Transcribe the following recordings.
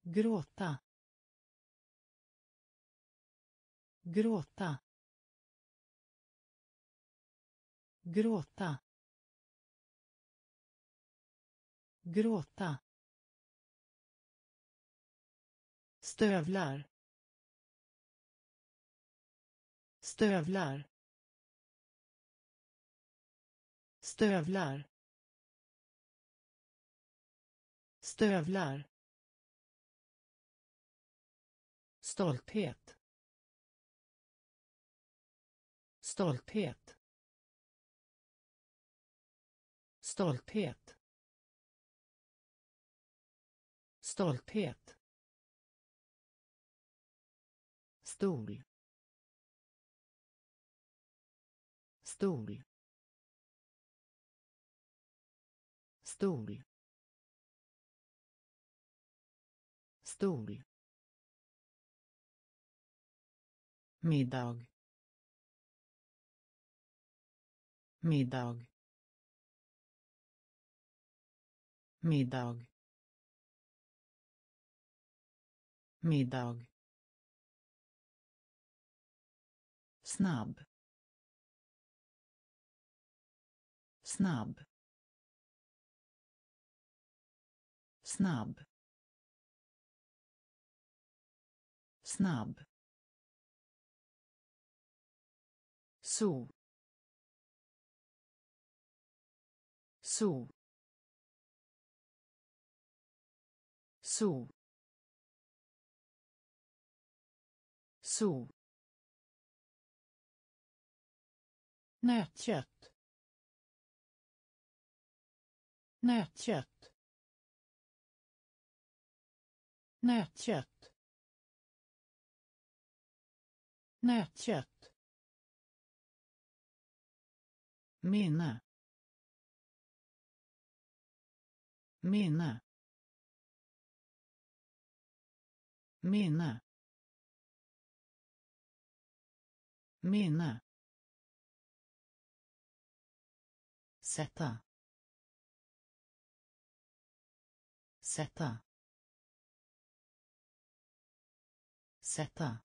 gråta, gråta, gråta, gråta, stövlar, stövlar, stövlar, stövlar, stolthet, stolthet, stolthet, stolthet, stol, stol, stol, stol, middag, middag, middag, middag, snabb, snabb, snabb, snabb, så, så, så, så, nötkött, nötkött, nötkött, nötkött, minne, minne, minne, minne, sätta, sätta, sätta,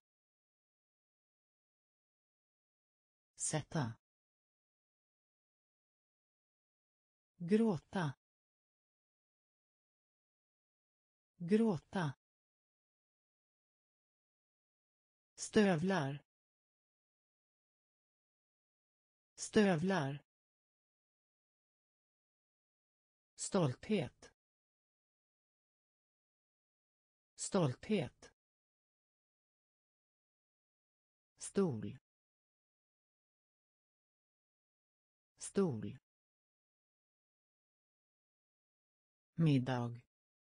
sätta, gråta, gråta, stövlar, stövlar, stolthet, stolthet, stol, stol, middag,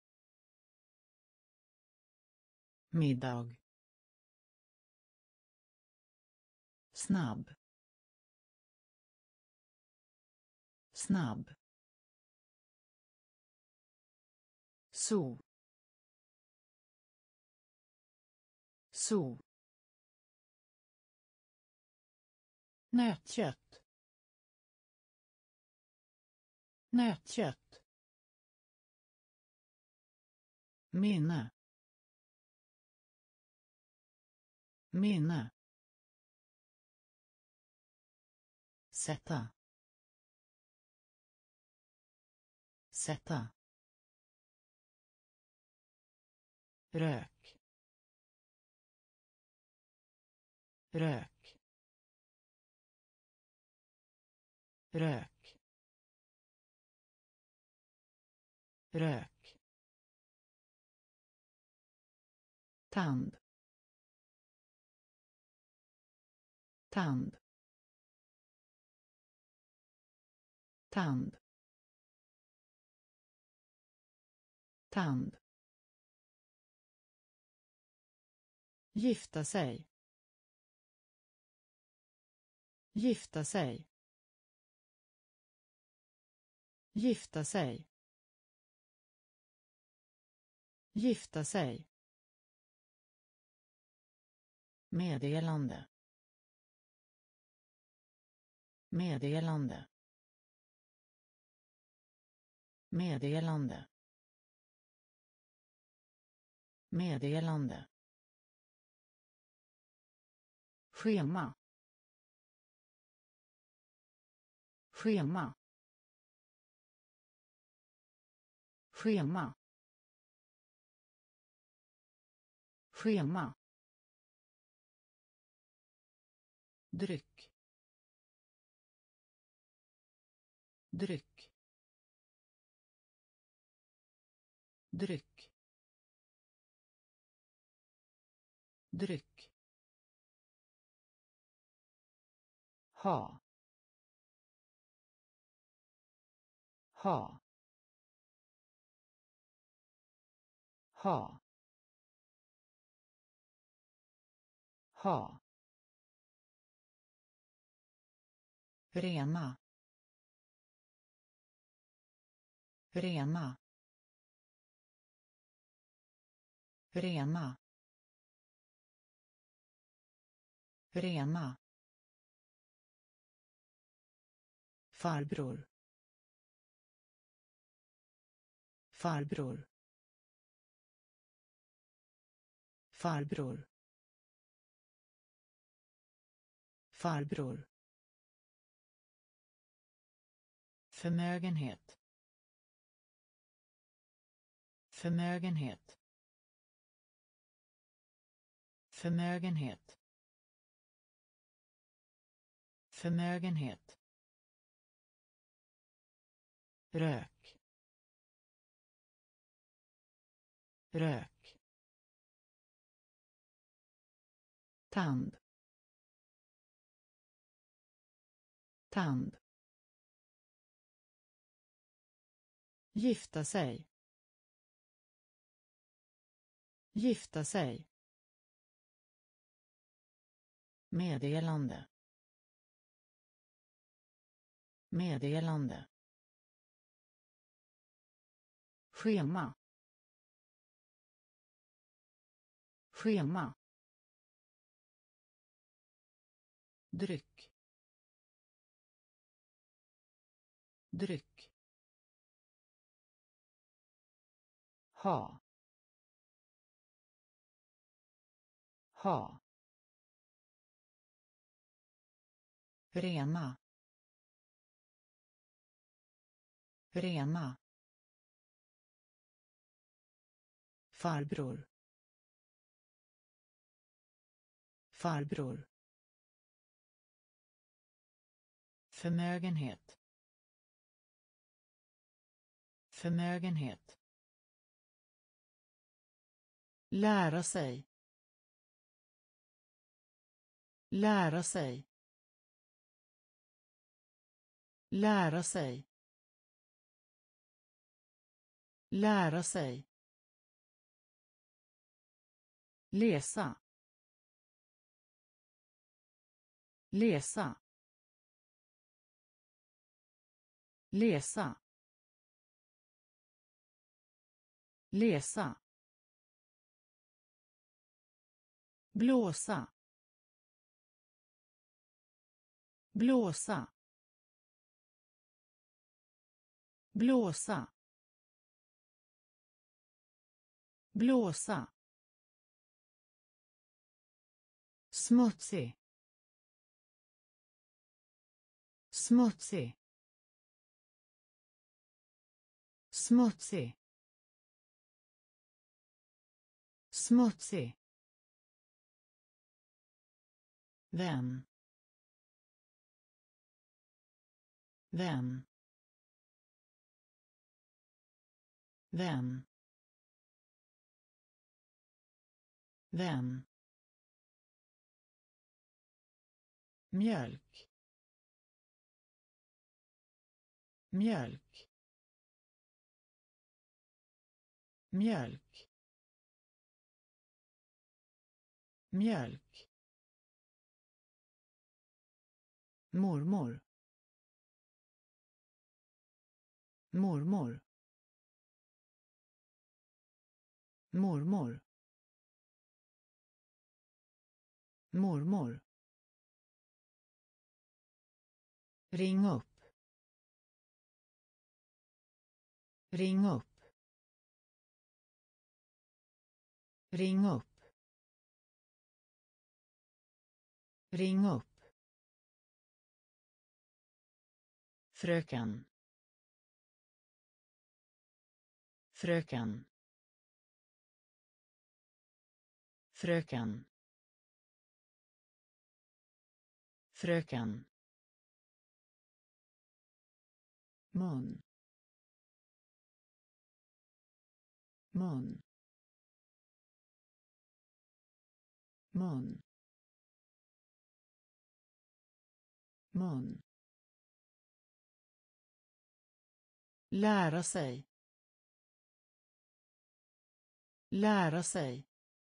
middag, snabb, snabb, så, så, nötkött, nötkött, minne, minne, sätta, sätta, rök, rök, rök, rök, tand, tand, tand, tand, gifta sig, gifta sig, gifta sig, gifta sig, meddelande, meddelande, meddelande, meddelande, schema, schema, schema, schema, dryck, dryck, dryck, dryck, ha, ha, ha, ha, rena, rena, rena, rena, farbror, farbror, farbror, farbror, förmögenhet, förmögenhet, förmögenhet, förmögenhet, rök, rök, tand, tand, gifta sig, gifta sig, meddelande, meddelande, schema, schema, dryck, dryck, ha, ha, rena, rena, farbror, farbror, förmögenhet, förmögenhet, lära sig, lära sig, lära sig, lära sig, läsa, läsa, läsa, läsa, blåsa, blåsa, blåsa, blåsa, smutsig, smutsig, smutsig, smutsig, vän, vän, vän, vän, mjölk, mjölk, mjölk, mjölk, mormor, mormor, mormor, mormor, ring upp, ring upp, Ring upp. Ring upp. Fröken. Fröken. Fröken. Fröken. mun. Mun. Mun. Mun. Lära sig. Lära sig.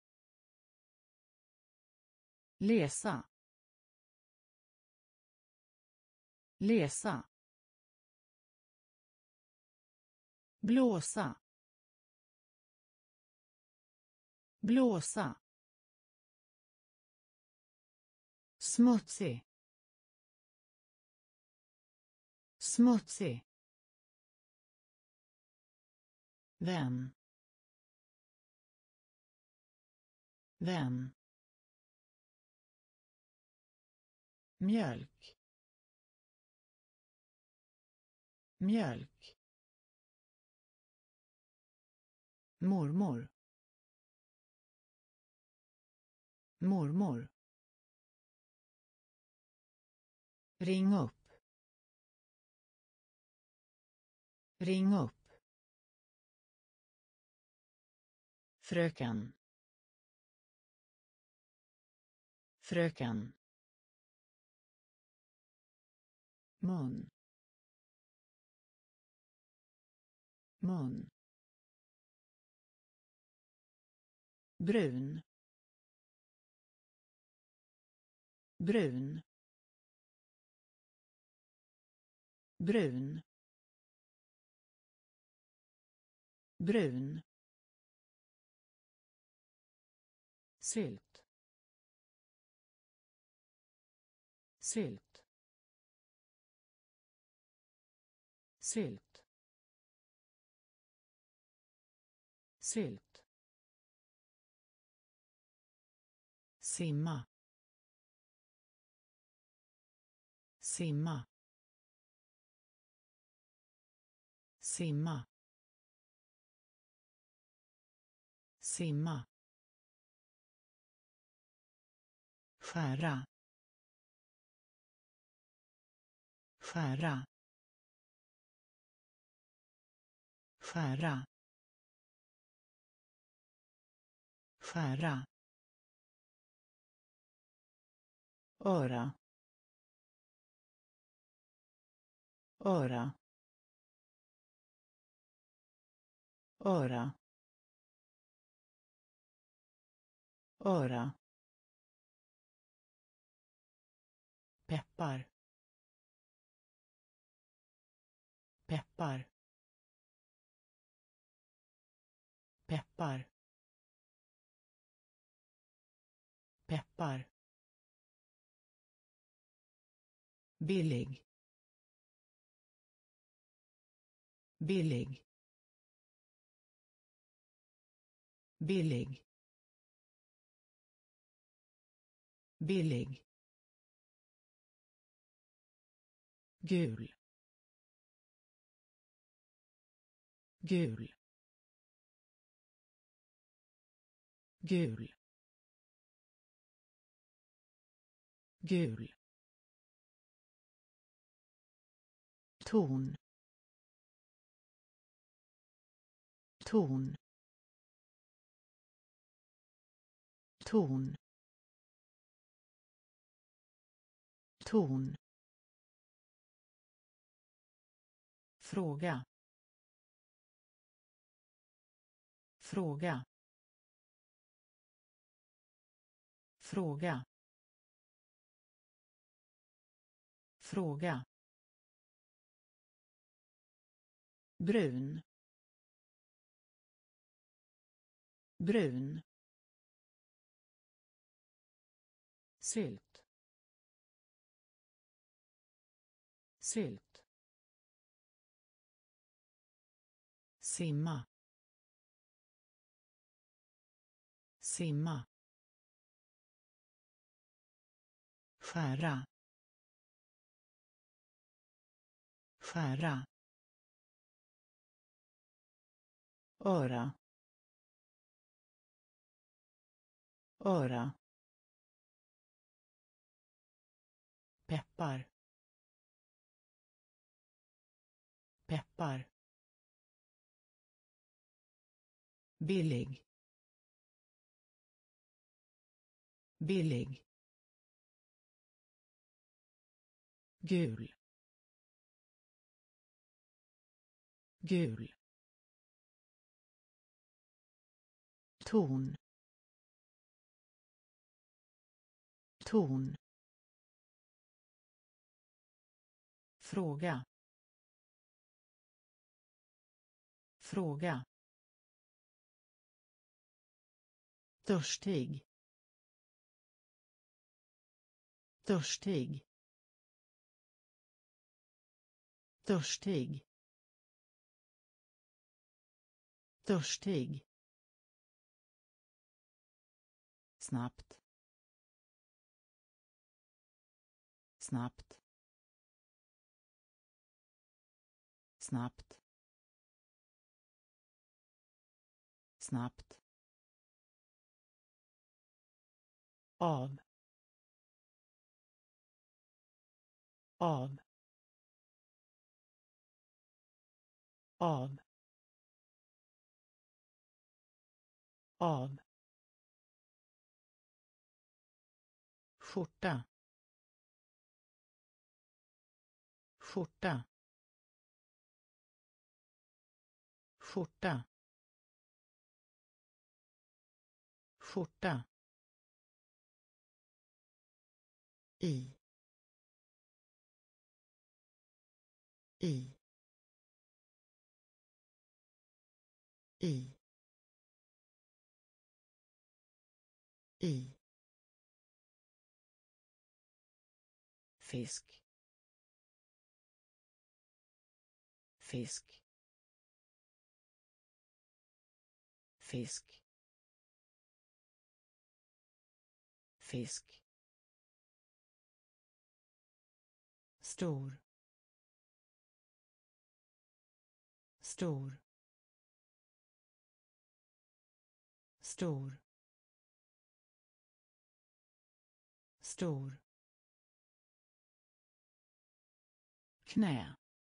Läsa. Läsa. Blåsa. Blåsa. Smutsig. Smutsig. Vän. Vän. Mjölk. Mjölk. Mormor. Mormor. Ring upp. Ring upp. Fröken. Fröken. mun. Mun. Brun. Brun. Brun. Brun. Sylt. Sylt. Sylt. Sylt. Simma. Simma. Simma. Simma. Skära. Skära. Skära. Skära. Öra. Öra. Öra. Öra. Peppar. Peppar. Peppar. Peppar. Billig. Billig. Billig. Billig. Gul. Gul. Gul. Gul. Ton. Ton. Ton. Ton. Fråga. Fråga. Fråga. Fråga. Brun. Brun. Sylt. Sylt. Simma. simma, skära, skära, öra, öra, peppar, peppar, billig, billig, gul, gul, ton, ton, fråga, fråga, törstig, törstig, törstig, törstig, snabbt, snabbt, snabbt, snabbt, av, av, av, av, skjorta, skjorta, skjorta, skjorta, i, i, i, i, fisk, fisk, fisk, fisk, stor, stor, stor, stor, knä,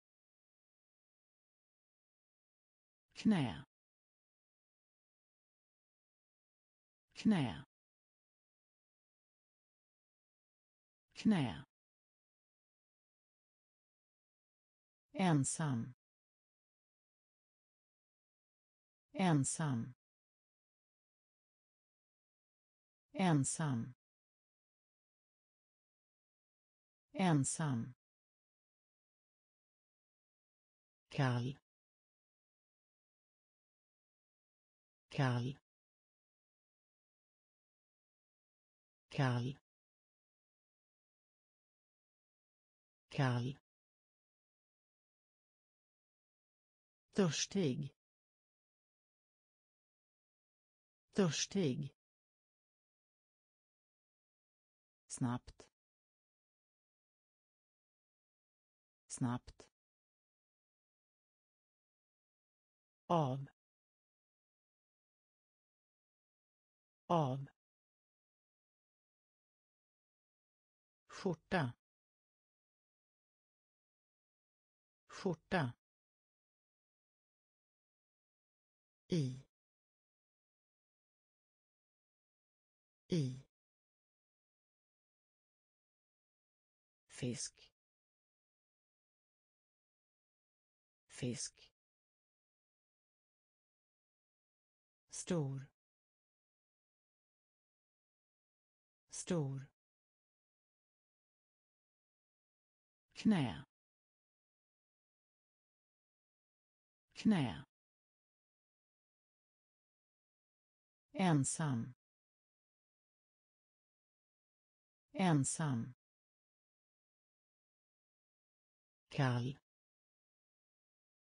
knä, knä, knä, ensam, ensam, ensam, ensam, kall, kall, kall, kall, törstig, törstig, snabbt, snabbt, av, av, skjorta, skjorta, i, i, fisk, fisk, stor, stor, knä, knä, ensam, ensam, kall,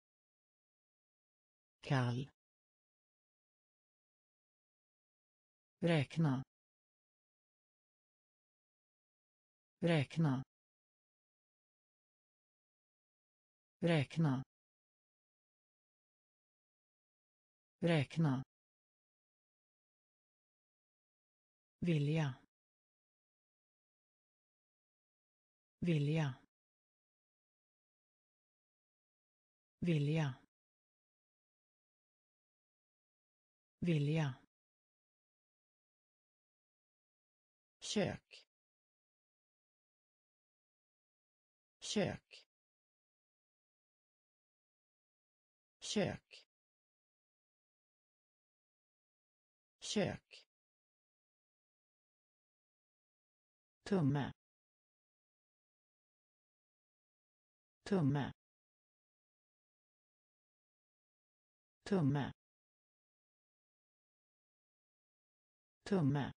kall, räkna, räkna, räkna, räkna, vilja, vilja, vilja, vilja, kök, kök, kök, kök, tumme, tumme, tumme, tumme,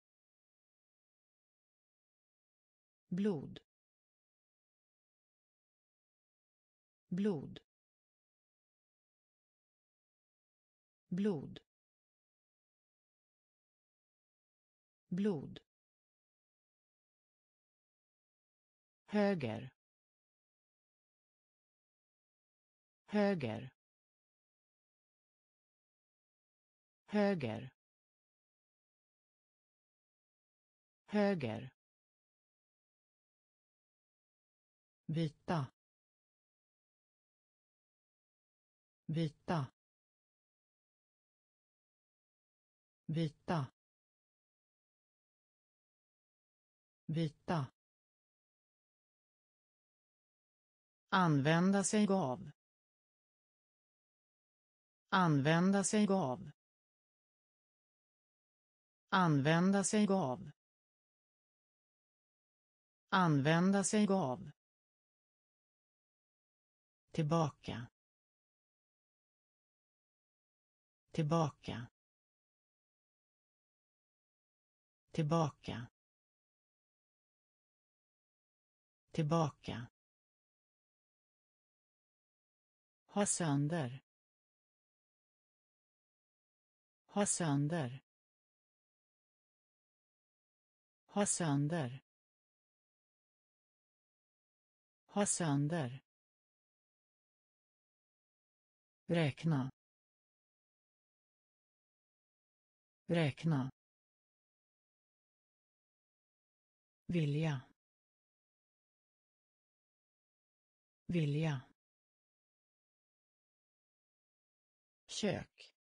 blod, blod, blod, blod, höger, höger, höger, höger, byta, byta, byta, byta, använda sig av, använda sig av, använda sig av, använda sig av, tillbaka, tillbaka, tillbaka, tillbaka, ha sönder, ha sönder, ha sönder, ha sönder, räkna, räkna, vilja, vilja, kök,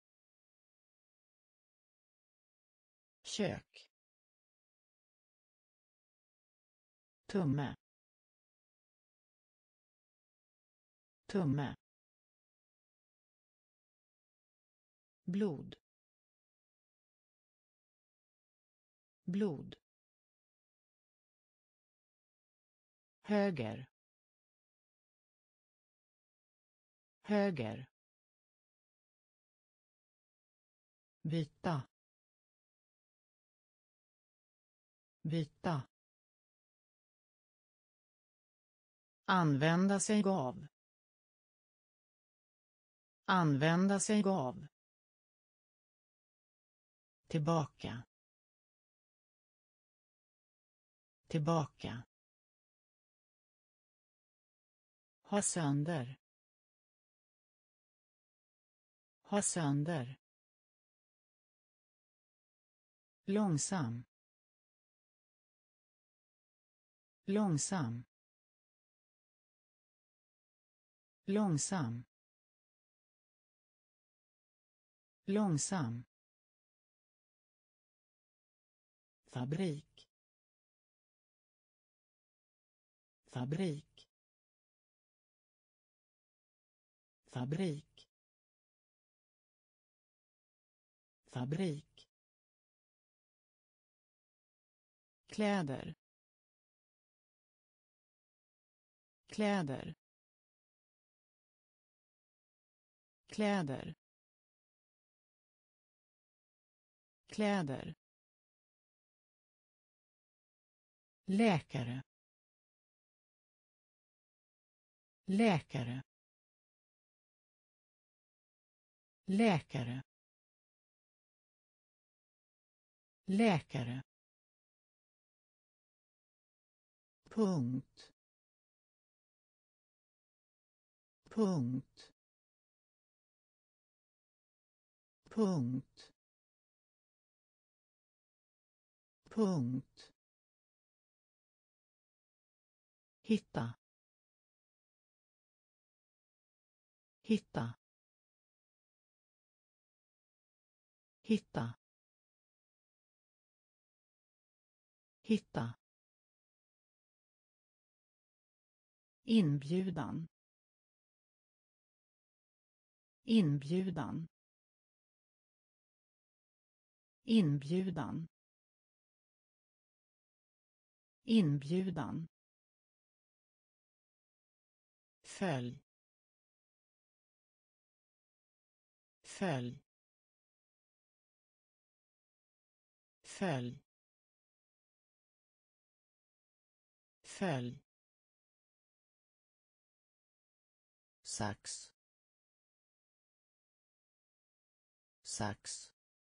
kök, tumme, tumme, blod, blod, höger, höger, byta, byta, använda sig av, använda sig av, tillbaka, tillbaka, ha sönder, ha sönder, långsam, långsam, långsam, långsam, fabrik, fabrik, fabrik, fabrik, kläder, kläder, kläder, kläder, läkare, läkare, läkare, läkare, punkt, punkt, punkt, punkt, hitta, hitta, hitta, hitta, inbjudan, inbjudan, inbjudan, inbjudan, följ, följ, följ, följ, sax, sax,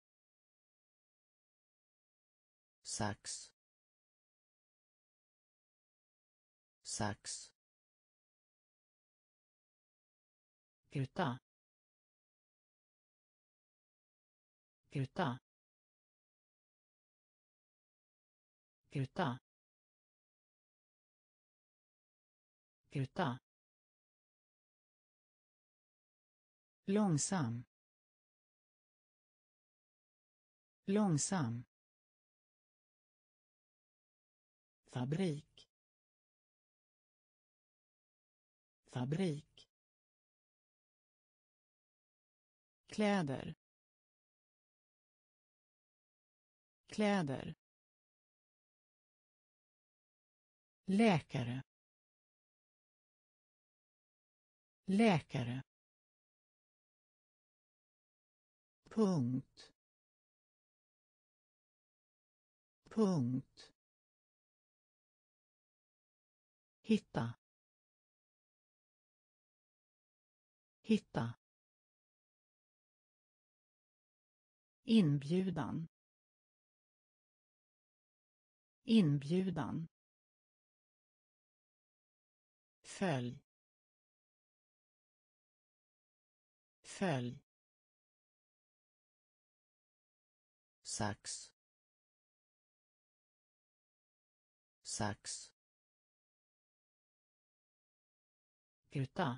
sax, sax, gryta, gryta, gryta, gryta, långsam, långsam, fabrik, fabrik, kläder, kläder, läkare, läkare, punkt, punkt, hitta, hitta, inbjudan, inbjudan, följ, följ, sax, sax, gryta,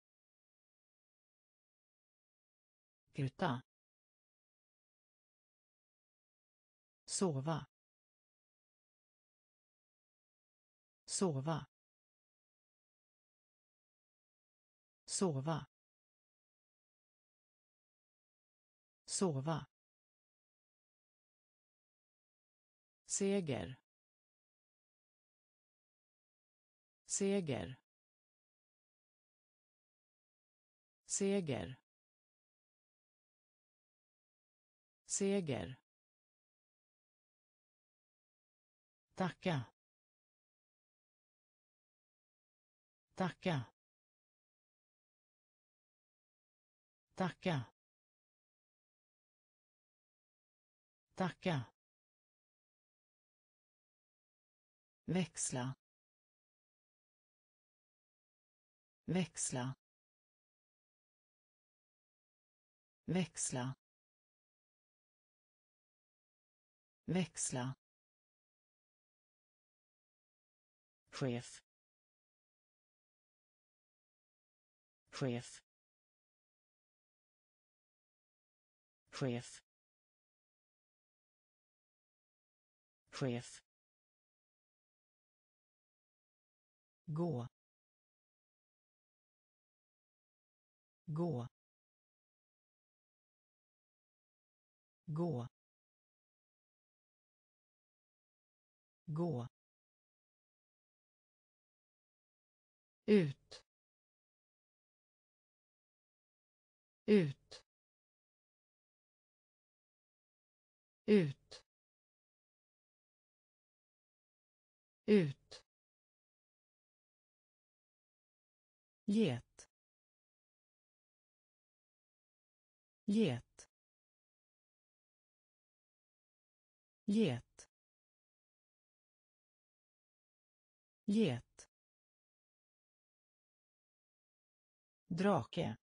gryta, sova, sova, sova, sova, seger, seger, seger, seger, tacka, tacka, tacka, tacka, växla, växla, växla, växla, chef, chef, chef, chef, gå, gå, gå, gå, ut, ut, ut, ut, get, get, get, get, drake,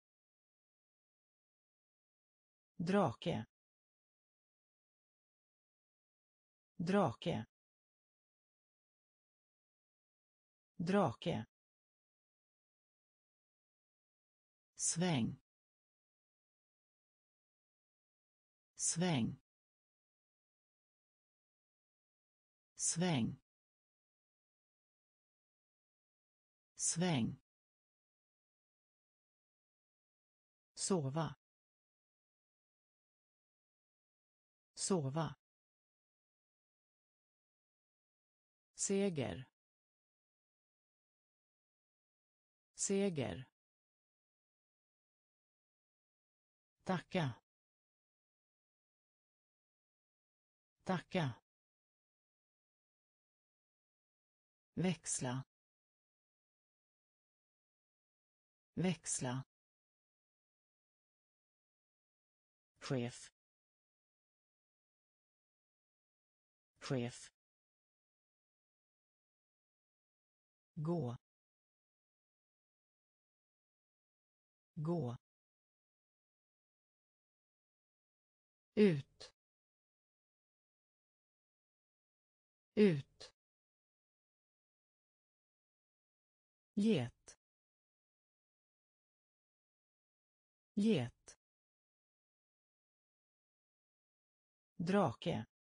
drake, drake, drake, sväng, sväng, sväng, sväng, sova, sova, seger, seger, tacka, tacka, växla, växla, chef, chef, gå, gå, ut, ut, get, get, drake,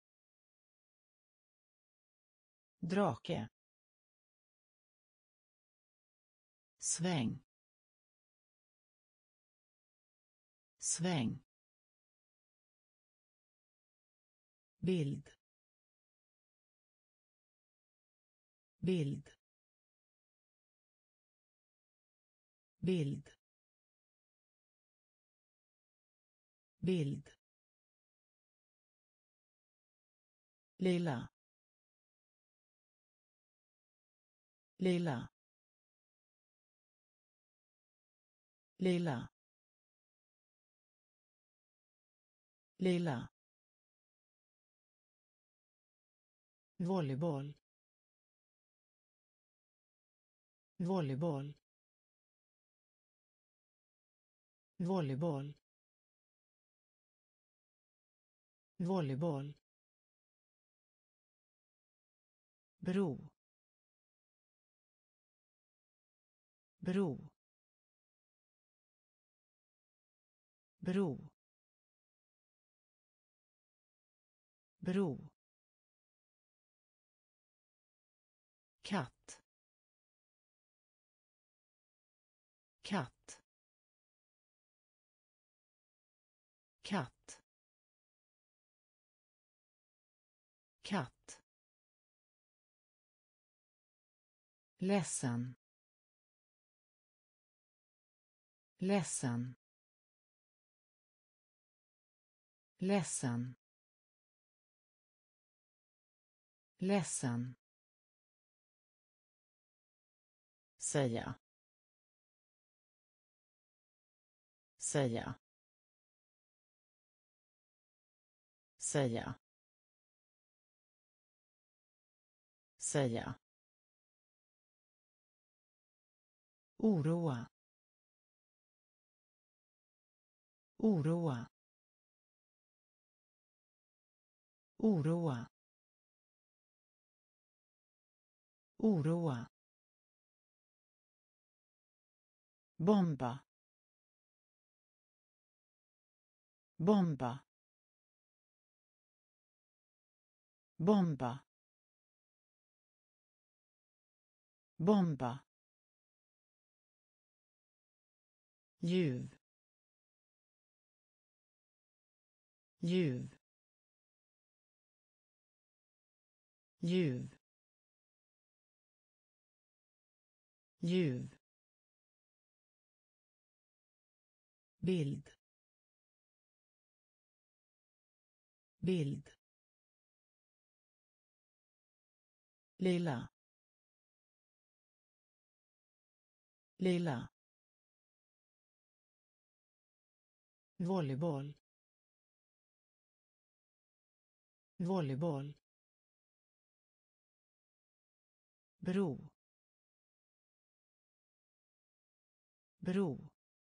drake, sväng, sväng, bild, bild, bild, bild, lilla, lilla, lilla, lilla, volleyboll, volleyboll, volleyboll, volleyboll, bro, bro, bro, bro, katt, katt, katt, katt, ledsen, ledsen, ledsen, ledsen, säga, säga, säga, säga, oroa, oroa, oroa, oroa, bomba, bomba, bomba, bomba, ljuv, ljuv, ljuv, ljuv, bild, bild, lilla, lilla, volleyboll, volleyboll, bro, bro,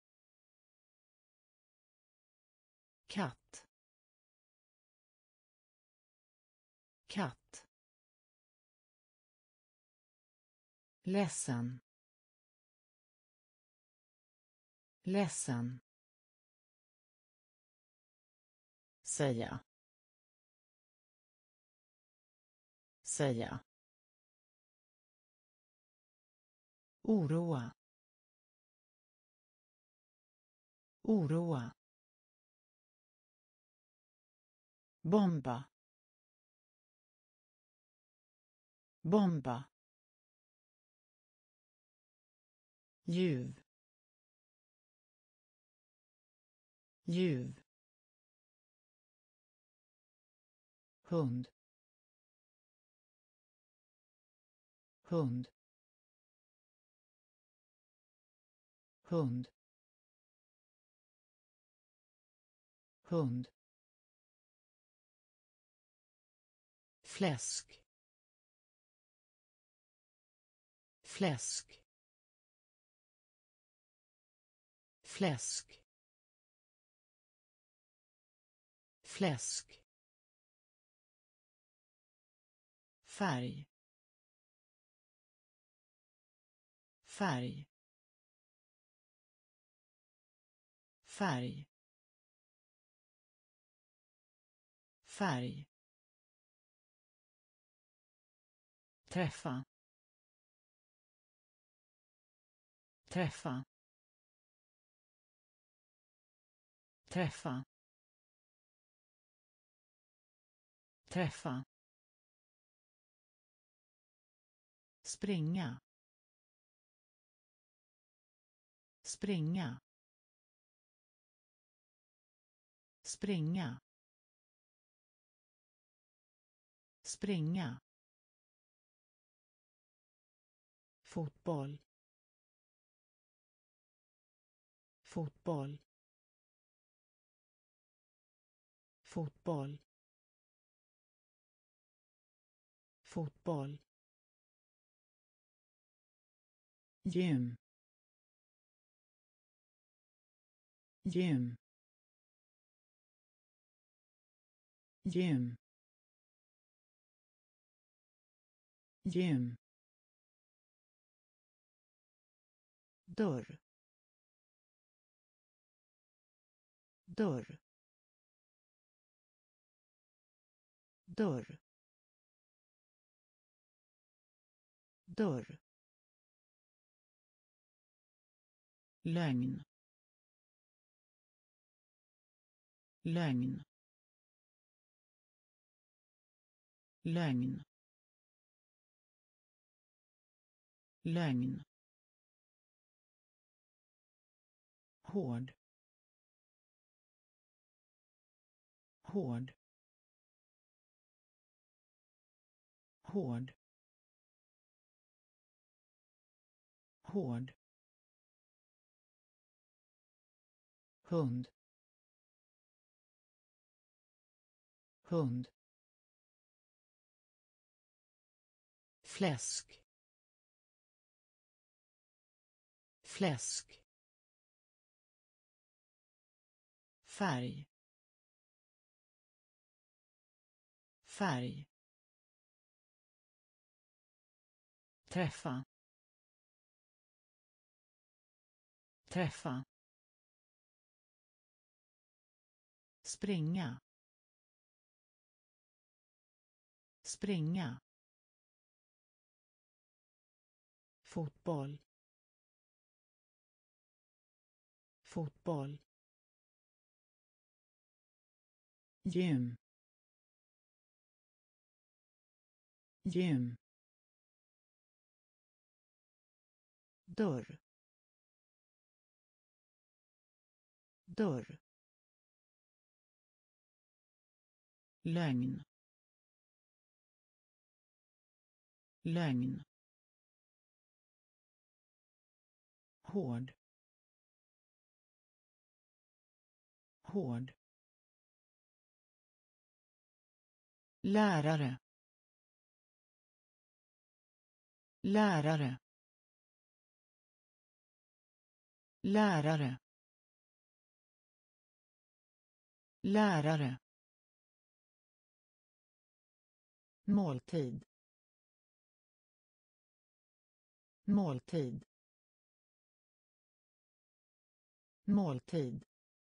katt, katt, ledsen, ledsen, säga, säga, oroa, oroa, bomba, bomba, ljuv, ljuv, hund, hund, hund, hund, fläsk, fläsk, fläsk, fläsk, färg, färg, färg, färg, träffa, träffa, träffa, träffa, springa, springa, springa, springa, fotboll, fotboll, fotboll, fotboll, gym, gym, gym, gym, dörr, dörr, dörr, dörr, lögn, lögn, lögn, lögn, hård, hård, hård, hård, hund, hund, fläsk, fläsk, färg, färg, träffa, träffa, springa, springa, fotboll, fotboll, gym, gym, dörr, dörr, lögn, lögn, hård, hård, lärare, lärare, lärare, lärare, måltid, måltid, måltid,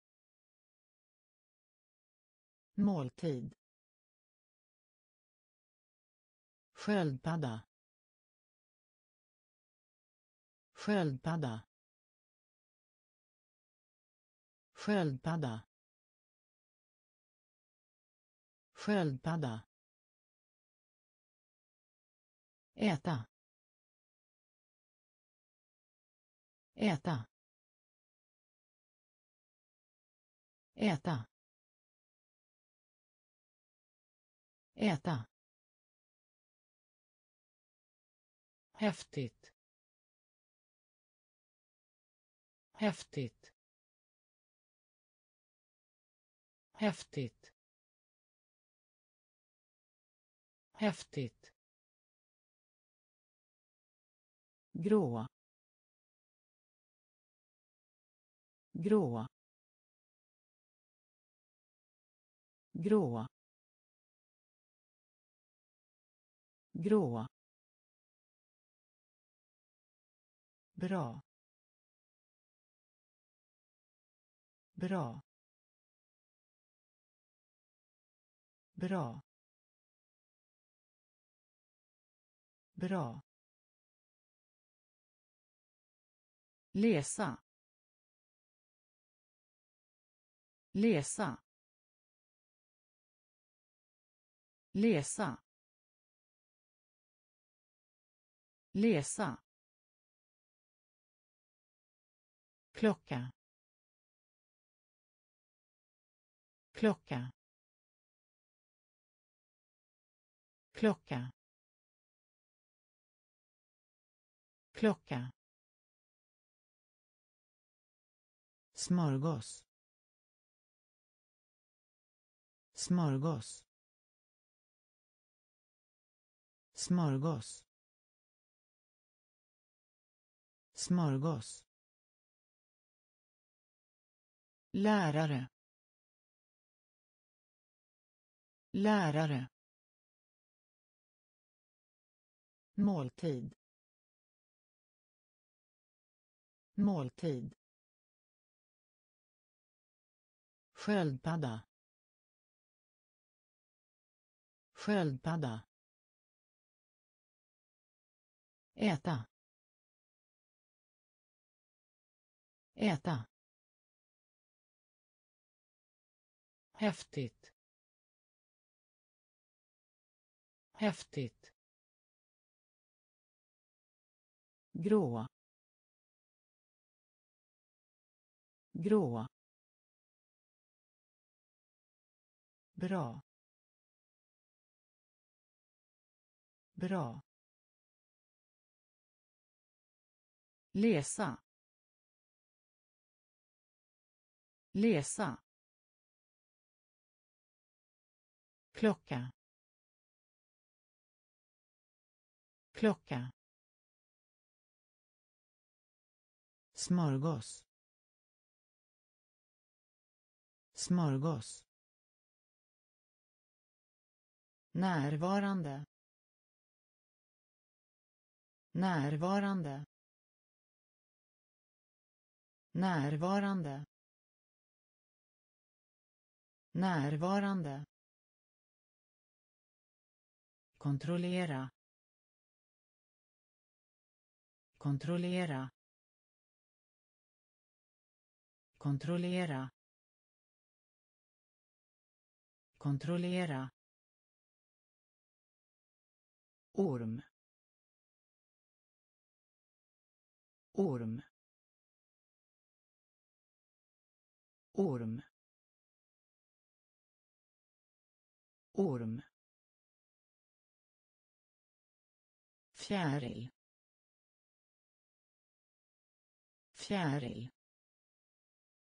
måltid, sköldpadda, sköldpadda, sköldpadda, sköldpadda, äta, äta, äta, äta, häftigt, häftigt, häftigt, häftigt, grå, grå, grå, grå, bra, bra, bra, bra, läsa, läsa, läsa, läsa, klocka, klocka, klocka, klocka, smörgås, smörgås, smörgås, smörgås, lärare, lärare, måltid, måltid, sköldpadda, sköldpadda, äta, äta, häftigt, häftigt, grå, grå, bra, bra, läsa, läsa, klocka, klocka, smörgås, smörgås, närvarande, närvarande, närvarande, närvarande, kontrollera, kontrollera, kontrollera, kontrollera, orm, orm, orm, orm, fjäril, fjäril,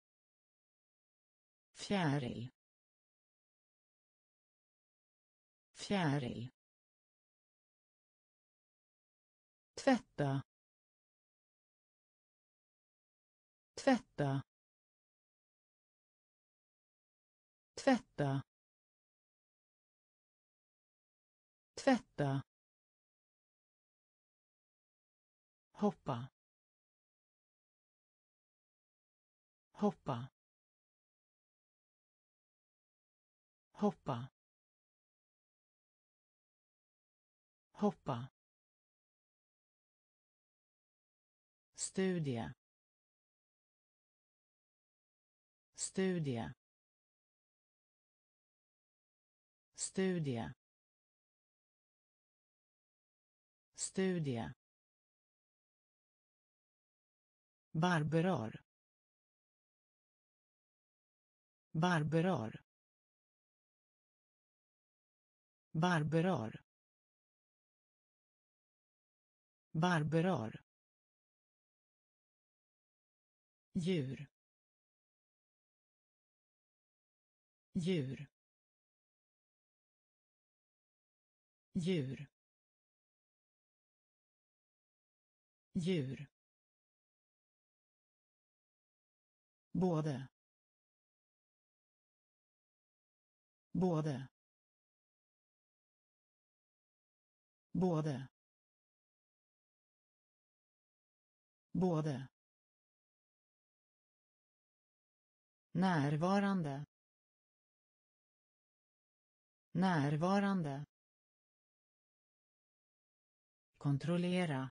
fjäril, fjäril, tvätta, tvätta, tvätta, tvätta, hoppa, hoppa, hoppa, hoppa, studie, studie, studie, studie, barberar, barberar, barberar, barberar, djur, djur, djur, djur, både, både, både, både, närvarande, närvarande, kontrollera,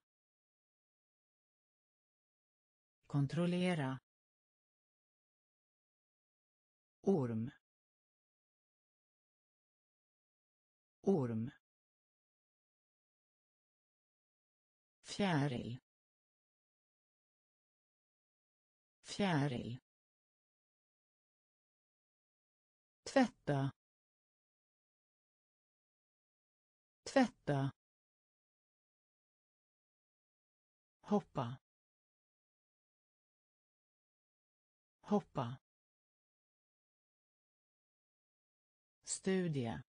kontrollera, orm, orm, fjäril, fjäril, tvätta, tvätta, hoppa, hoppa, studie,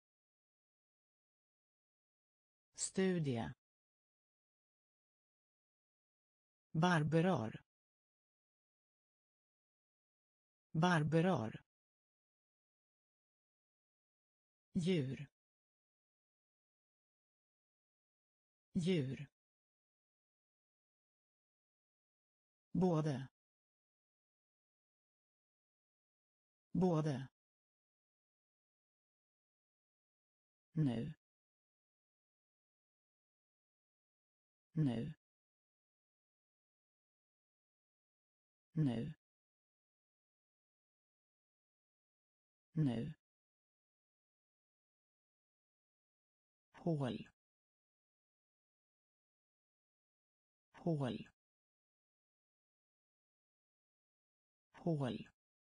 studie, barberar, barberar, djur, djur, både, både, nu, nu, nu, nu, hål, hål, hål,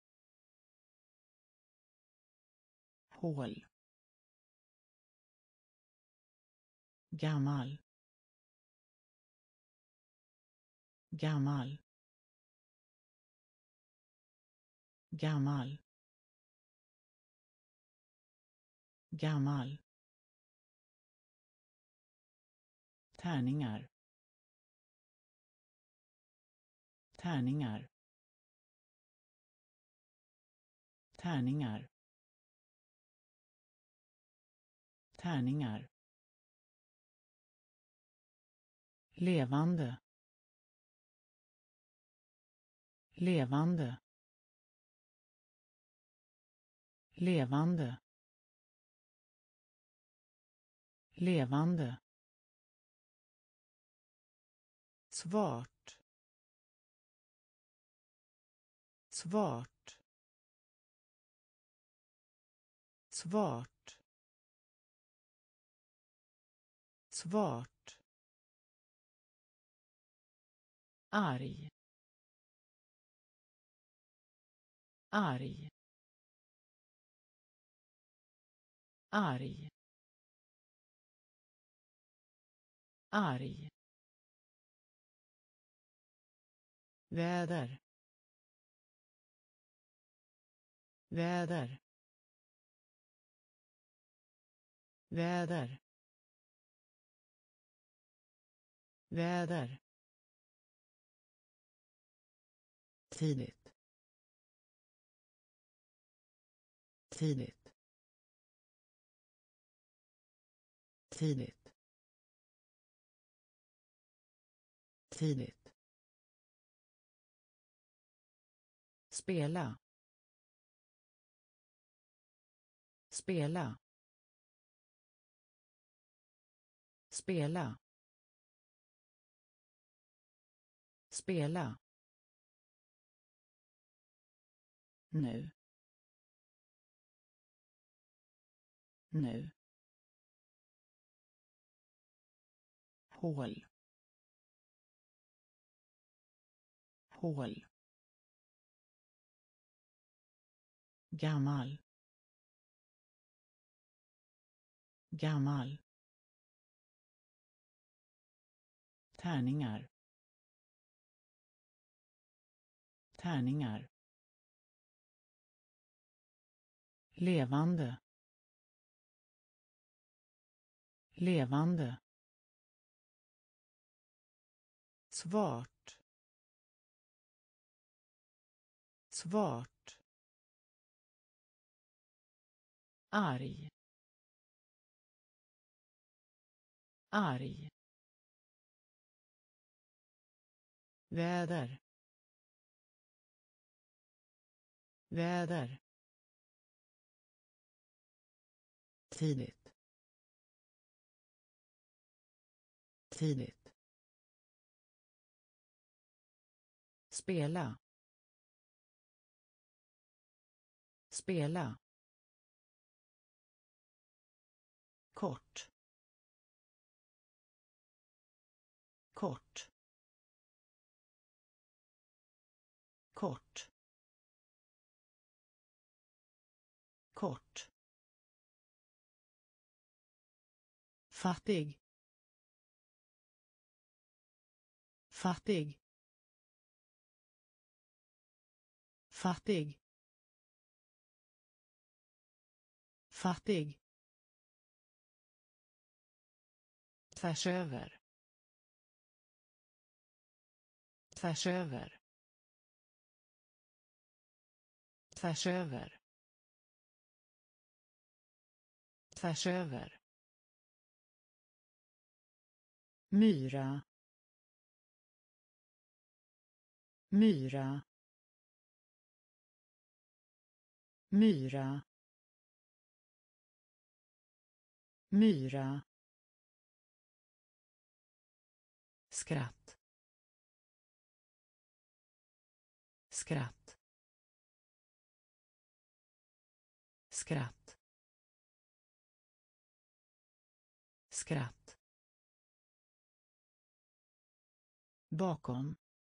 hål, gammal, gammal, gammal, gammal, tärningar, tärningar, tärningar, tärningar, levande, levande, levande, levande, svart, svart, svart, svart, arg, arg, arg, arg, väder, väder, väder, väder, tidigt, tidigt, tidigt, tidigt, spela, spela, spela, spela, nu, nu, hål, hål, gammal, gammal, tärningar, tärningar, levande, levande, svart, svart, arg, arg, väder, väder, tidigt, tidigt, spela, spela, kort, kort, kort, kort, fattig, fattig, fattig, fattig, tvärs över, tvärs över, tvärs över, tvärs över, myra, myra, myra, myra, skratt, skratt, skratt, skratt, bakom,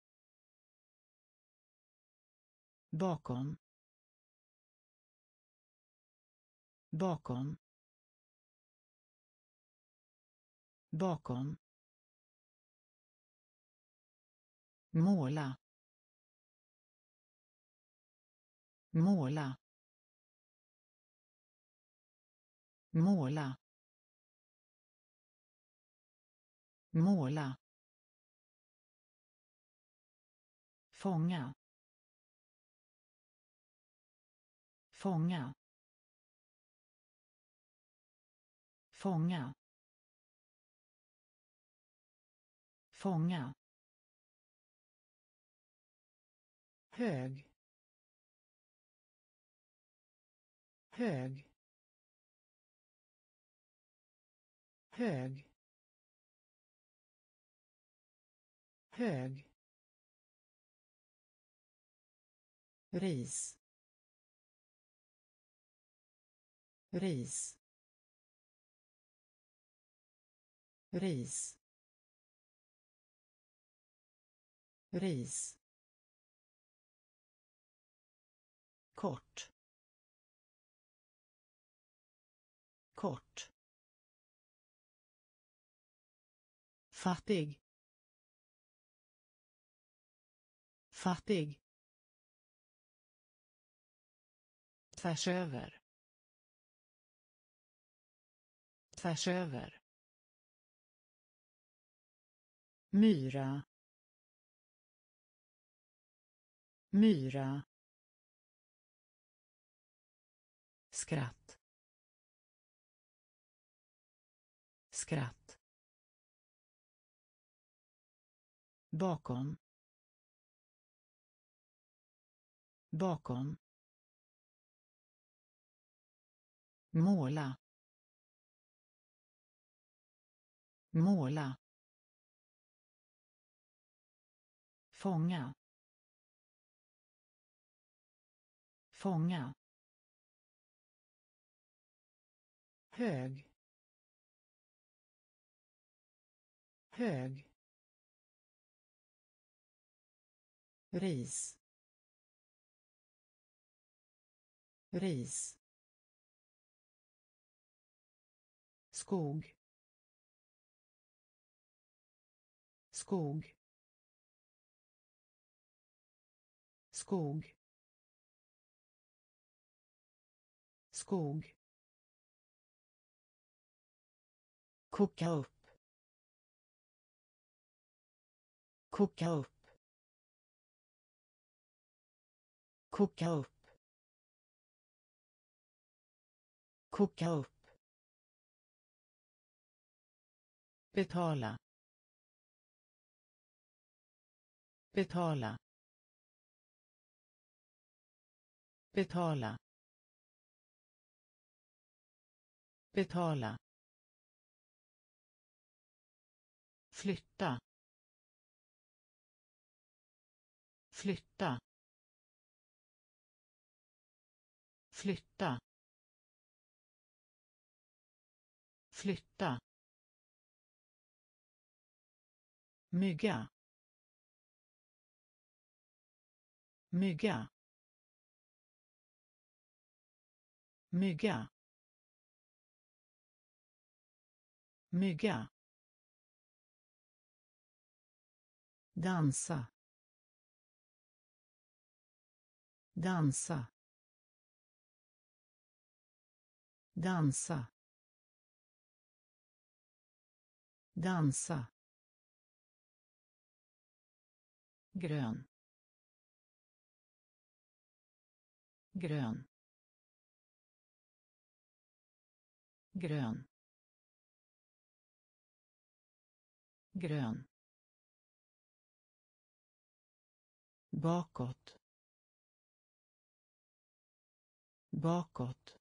bakom, bakom, bakom, måla, måla, måla, måla, fånga, fånga, fånga, fånga, hög, hög, hög, hög, ris, ris, ris, ris, kort, kort, fattig, fattig, tvärs över, tvärs över. Myra. Myra. Skratt. Skratt. Bakom. Bakom. Måla. Måla. Fånga. Fånga. Hög. Hög. Ris. Ris. Skog. Skog. Skog. Skog. Koka upp. Koka upp. Koka upp. Koka upp. Betala. Betala. Betala. Betala. Flytta. Flytta. Flytta. Flytta. Mygga. Mygga. Mygga. Mygga. Dansa. Dansa. Dansa. Dansa. Grön. Grön. Grön. Grön. Bakåt. Bakåt.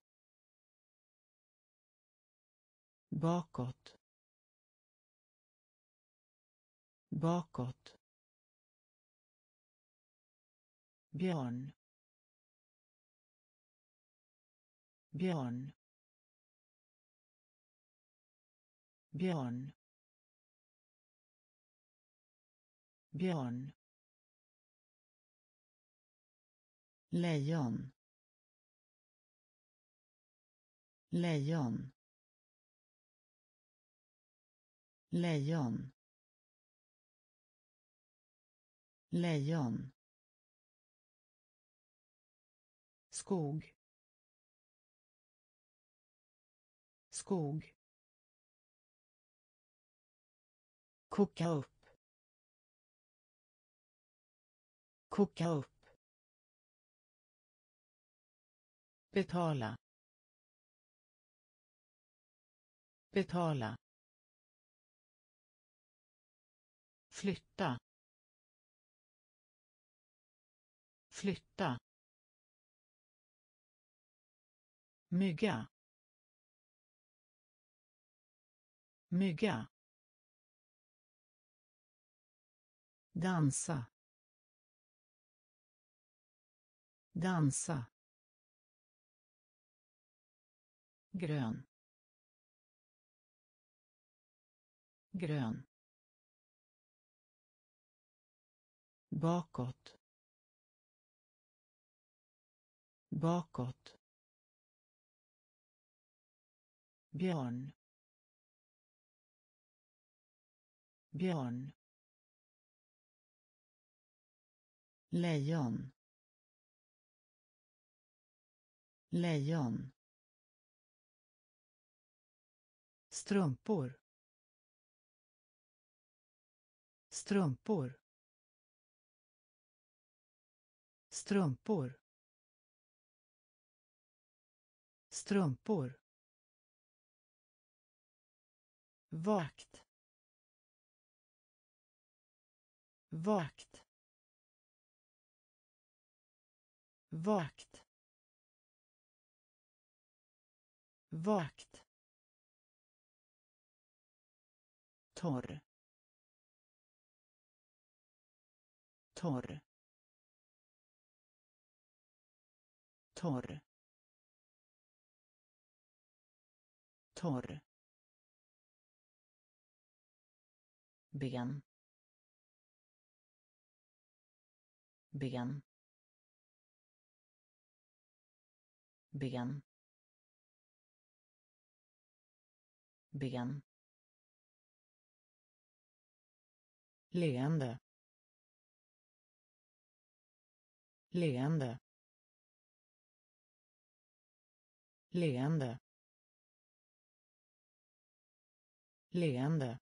Bakåt. Bakåt. Björn. Björn. Björn. Björn. Lejon. Lejon. Lejon. Lejon. Skog. Skog. Koka upp. Koka upp. Betala. Betala. Flytta. Flytta. Mygga. Mygga. Dansa. Dansa. Grön. Grön. Bakåt. Bakåt. Björn. Björn. Lejon. Lejon. strumpor, strumpor, strumpor, strumpor, vakt, vakt, vakt, vakt, torr, torr, torr, torr, ben, ben, ben, ben, leende, leende, leende, leende,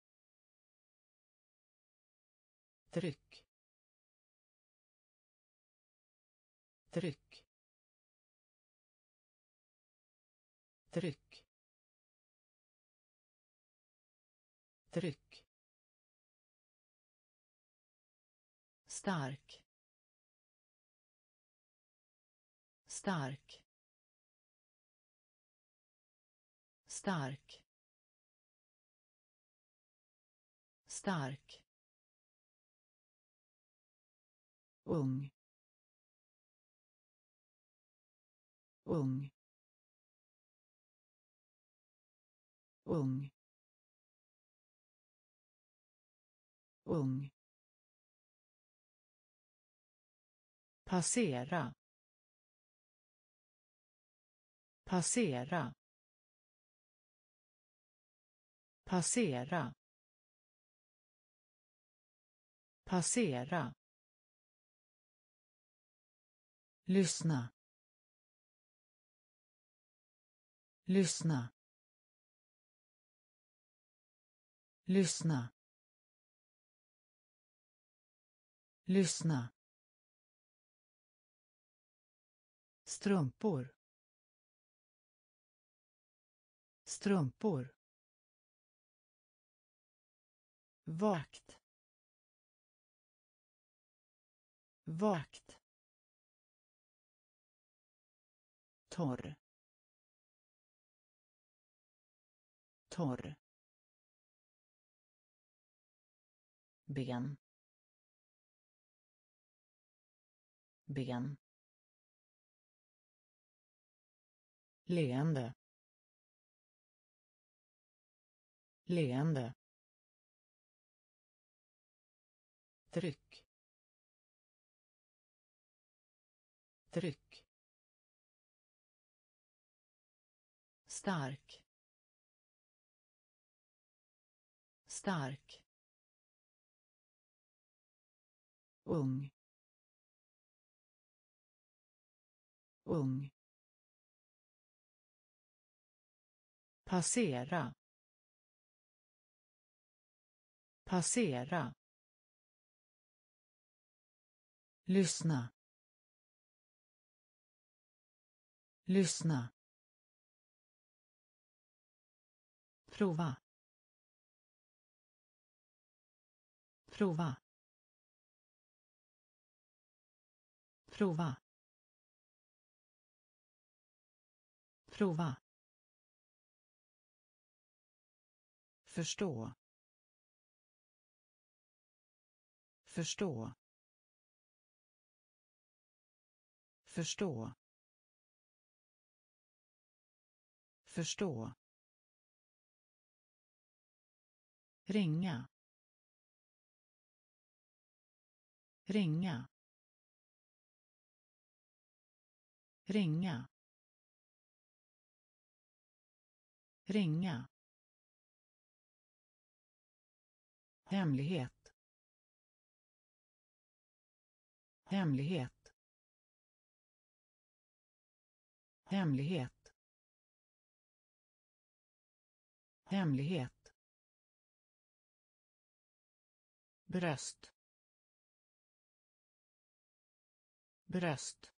tryck, tryck, tryck, tryck, stark, stark, stark, stark, ung, ung, ung, ung, passera, passera, passera, passera, lyssna, lyssna, lyssna, lyssna, strumpor, strumpor, vakt, vakt, torr, torr, ben, ben, leende, leende, tryck, tryck, stark, stark, ung, ung, passera, passera, lyssna, lyssna, prova, prova, prova, prova, förstå, förstå, förstå, förstå, ringa, ringa, ringa, ringa, hemlighet, hemlighet, hemlighet, hemlighet, bröst, bröst,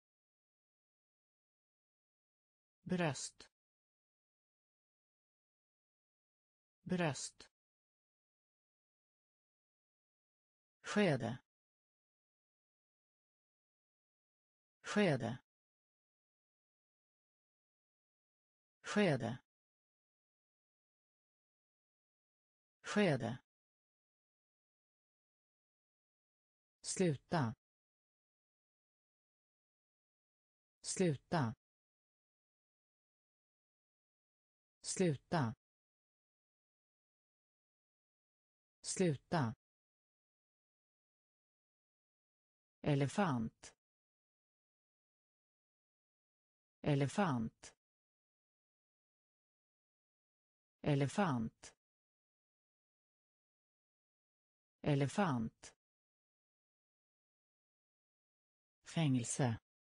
bröst, bröst, skede, skede, skede, skede, sluta, sluta, sluta, sluta, elefant, elefant, elefant, elefant, fängelse,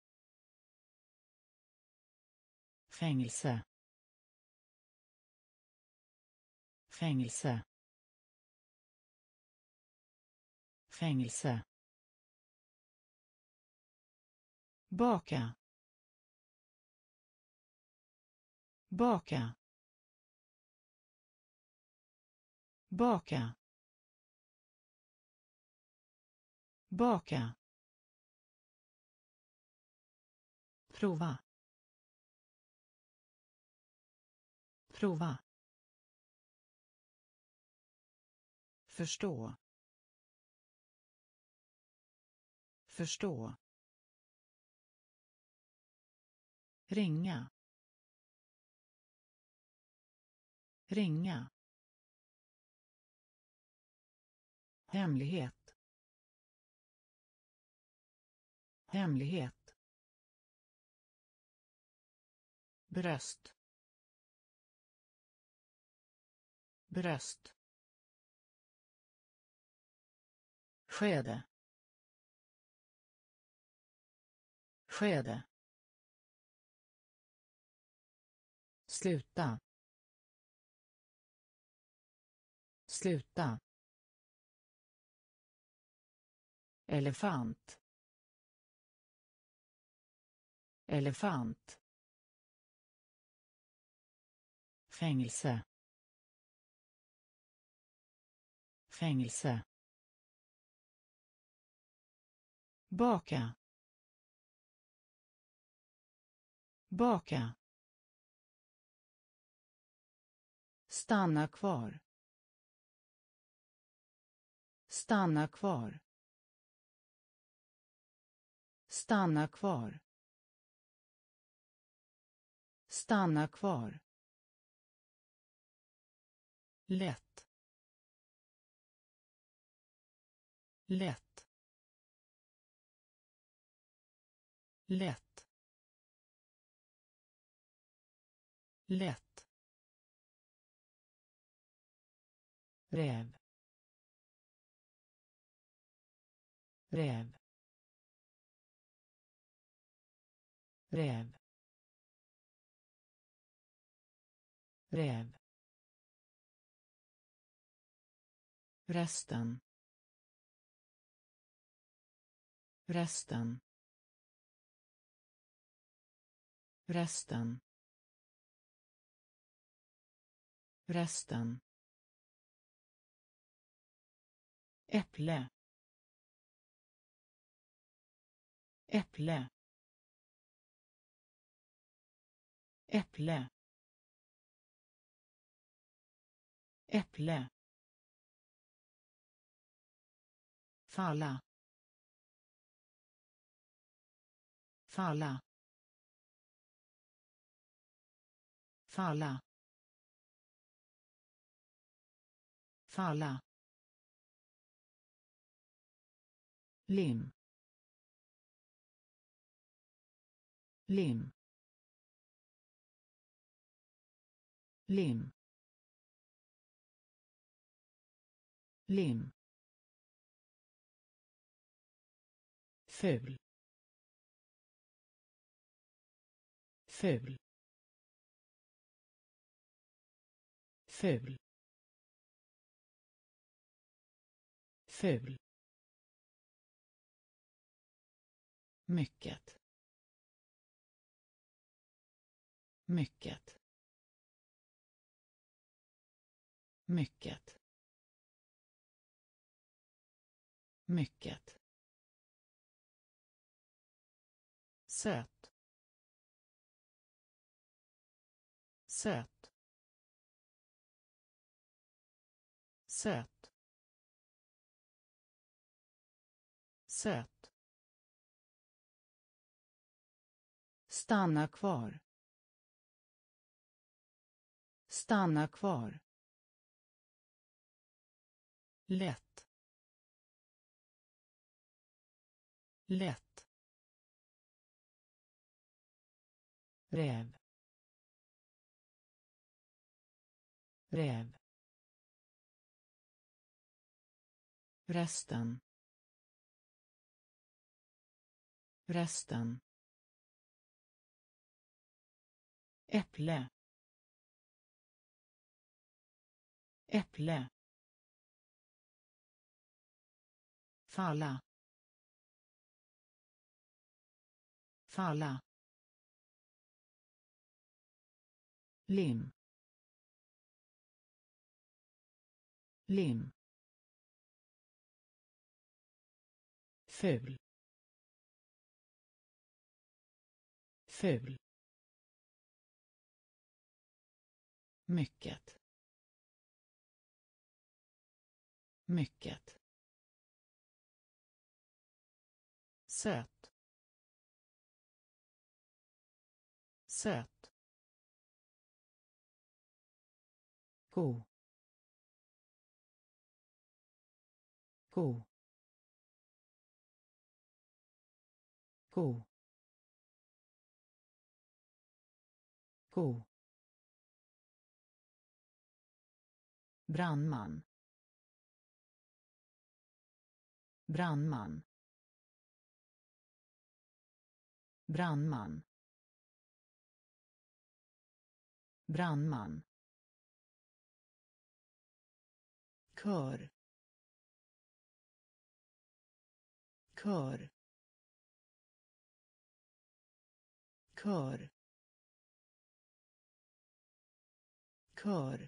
fängelse, fängelse, fängelse, baka, baka, baka, baka, prova, prova, förstå, förstå, ringa, ringa, hemlighet, hemlighet, bröst, bröst, skede, skede, sluta, sluta, elefant, elefant, fängelse, fängelse, baka, baka, stanna kvar, stanna kvar, stanna kvar, stanna kvar, lätt, lätt, lätt, lätt, räv, räv, räv, räv, resten, resten, resten, resten, äpple, äpple, äpple, äpple, falla, falla, falla, falla, lim, lim, lim, lim, ful, ful, ful, ful, mycket, mycket, mycket, mycket, söt, söt, söt, söt, stanna kvar, stanna kvar, lätt, lätt, räv, räv, resten, resten, äpple, äpple, falla, falla, lim, lim, ful, ful, mycket, mycket, söt, söt, ko, ko, ko, ko, brandman, brandman, brandman, brandman, kör, kör, kör, kör,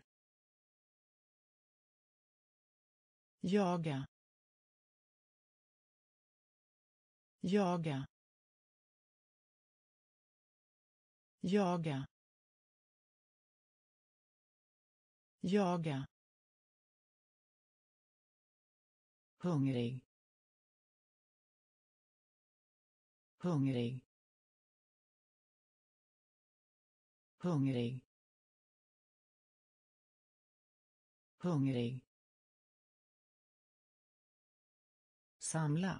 jaga, jaga, jaga, jaga, hungrig, hungrig, hungrig, hungrig, samla,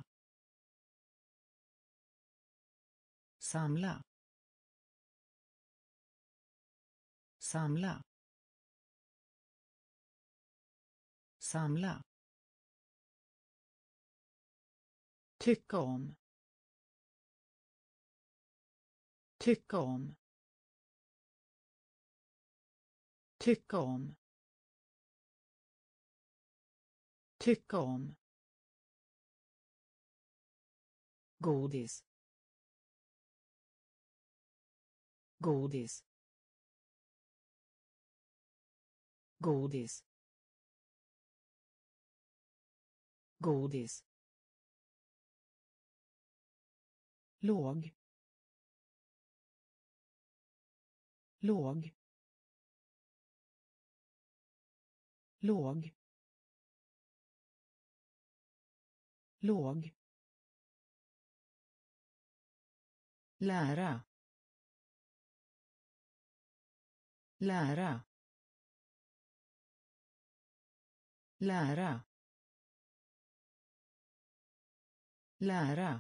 samla, samla, samla, tycka om, tycka om, tycka om, tycka om, godis, godis, godis, godis, låg, låg, låg, låg, lära, lära, lära, lära,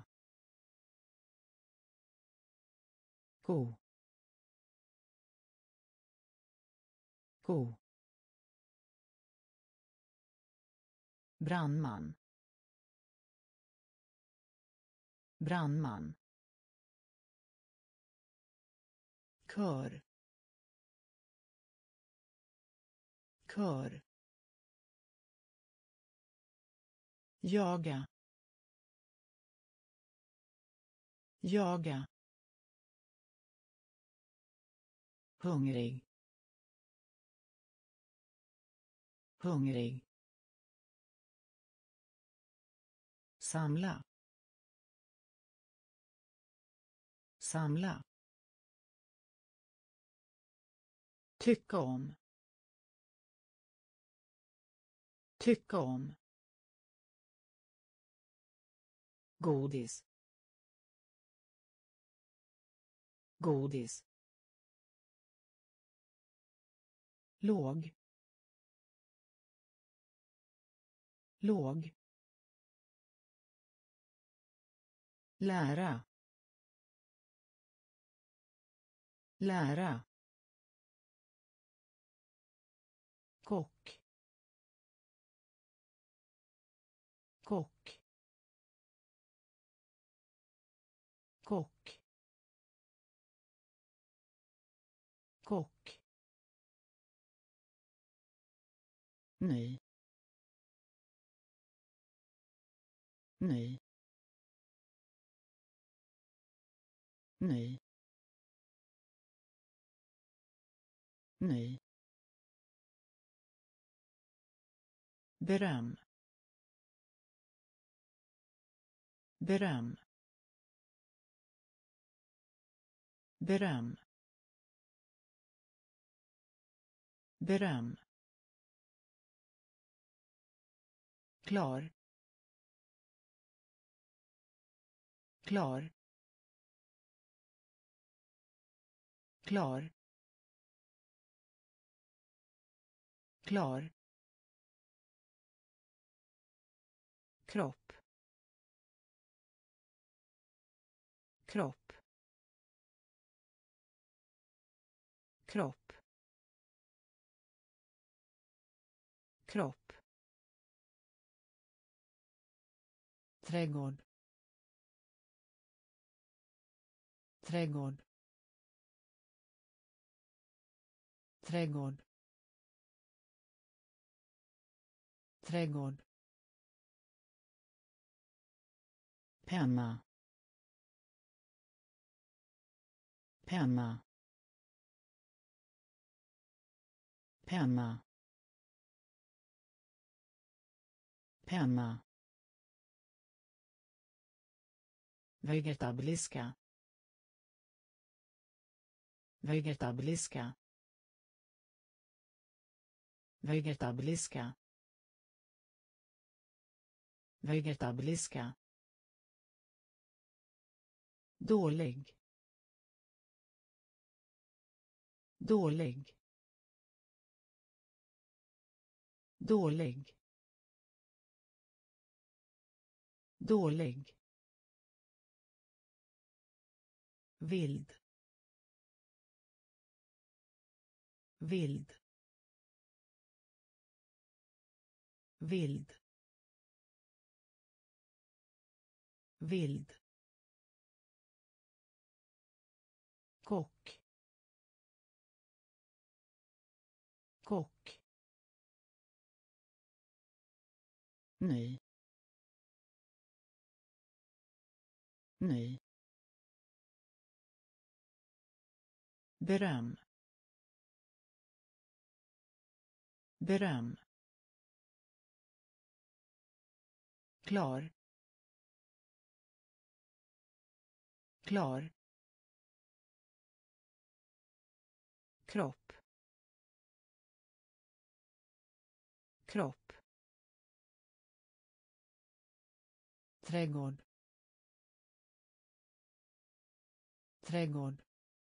ko, ko, brandman, brandman, kör, kör, jaga, jaga, hungrig, hungrig, samla, samla, tycka om, tycka om, godis, godis, låg, låg, lära, lära, kock, kock, kock, kock, ny, ny, ny, ny, beröm, beröm, beröm, beröm, klar, klar, klar, klar, kropp, kropp, kropp, kropp, trädgård, trädgård, trädgård, trädgård, penna, penna, penna, penna, vegetabiliska, vegetabiliska, vegetabiliska, vegetabiliska, dålig, dålig, dålig, dålig, vild, vild, vild, vild, kock, kock, ny, ny, beröm, beröm, klar, klar, kropp, kropp, trädgård, trädgård,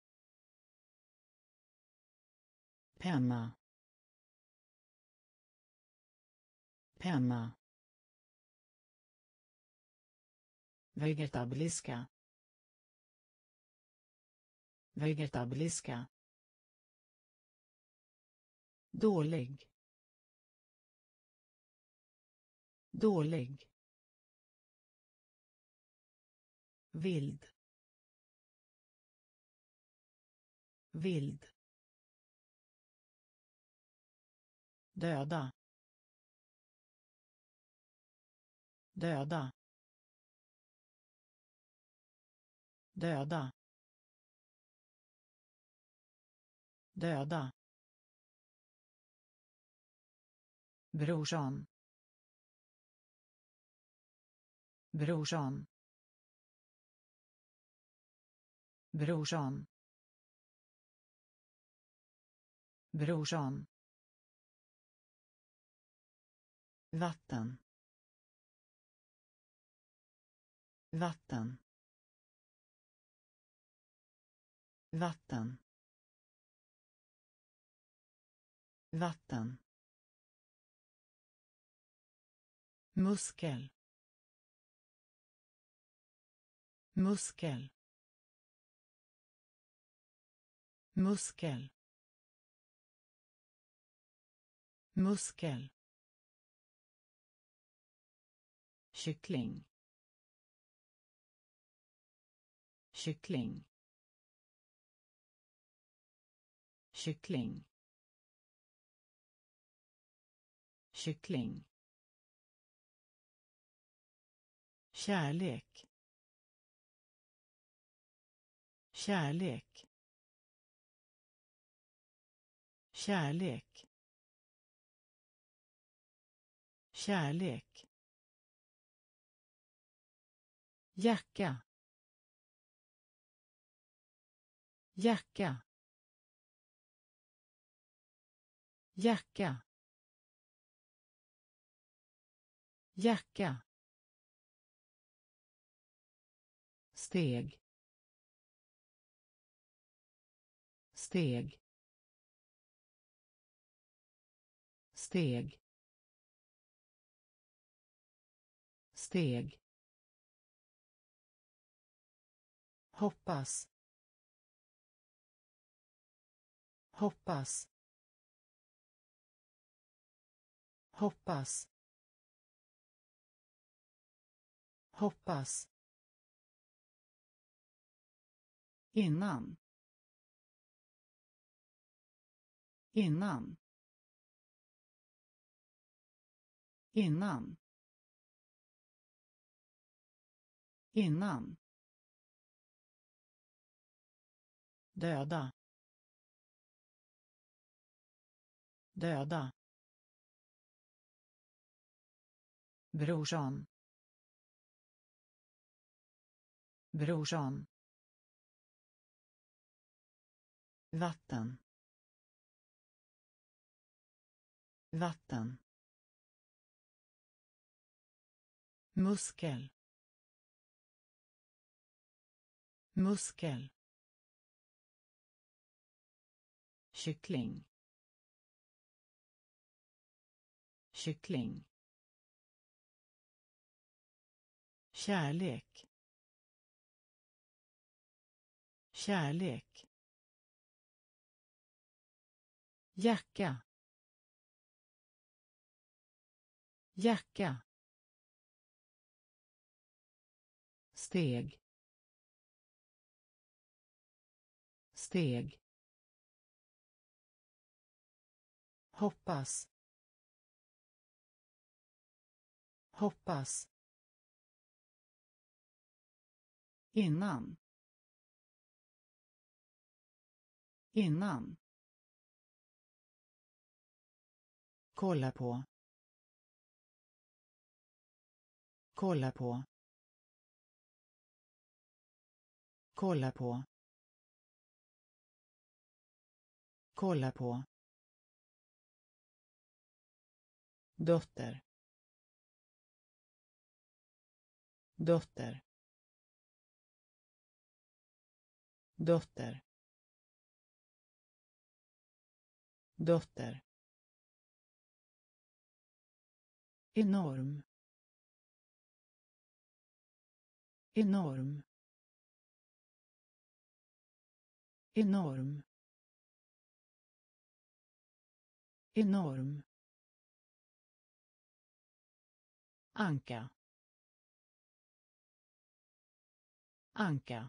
penna, penna, vegetabiliska, vegetabiliska, dålig, dålig, vild, vild, döda, döda, döda, döda, brorsan, brorsan, brorsan, brorsan, vatten, vatten, vatten, vatten, muskel, muskel, muskel, muskel, kyckling, kyckling, kyckling, kyckling, kärlek, kärlek, kärlek, kärlek, jacka, jacka, jacka, jacka, steg, steg, steg, steg, hoppas, hoppas, hoppas, hoppas, innan, innan, innan, innan, döda, döda, brorsan, brorsan, vatten, vatten, muskel, muskel, kyckling, kyckling, kärlek, kärlek, jacka, jacka, steg, steg, hoppas, hoppas, innan, innan, kolla på, kolla på, kolla på, kolla på, dotter, dotter, dotter, dotter, enorm, enorm, enorm, enorm, anka, anka,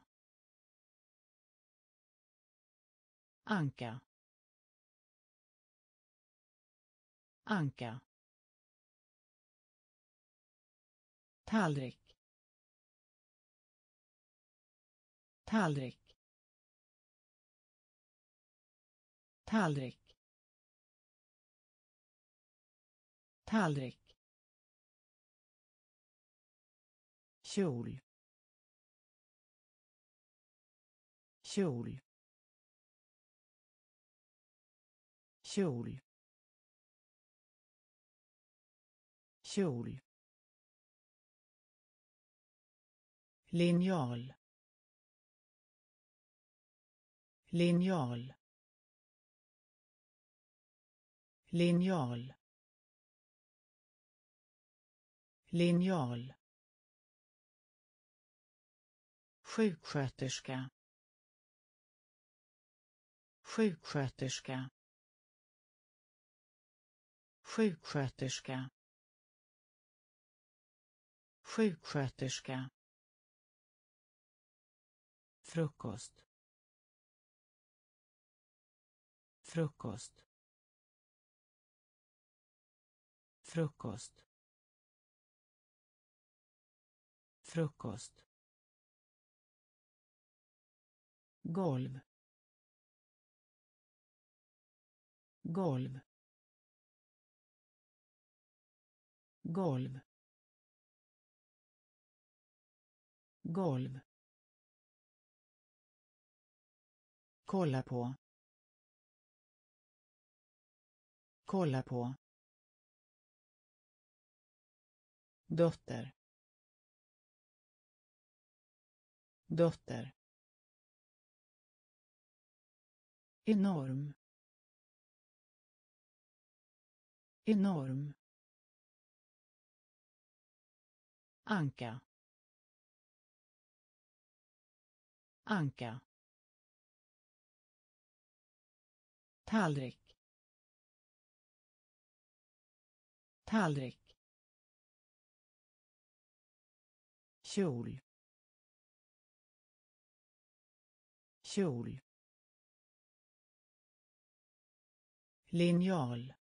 anka, Anka. Tallrik. Tallrik. Tallrik. Tallrik. Kjol. Kjol. Kjol. Kjol. Linjal. Linjal. Linjal. Linjal. Sjuksköterska. Sjuksköterska. Sjuksköterska. Sjuksköterska. Frukost. Frukost. Frukost. Frukost. Golv. Golv. Golv. Golv. Kolla på. Kolla på. Dotter. Dotter. Enorm. Enorm. Anka. Anka. Tallrik. Tallrik. Kjol. Kjol. Linjal.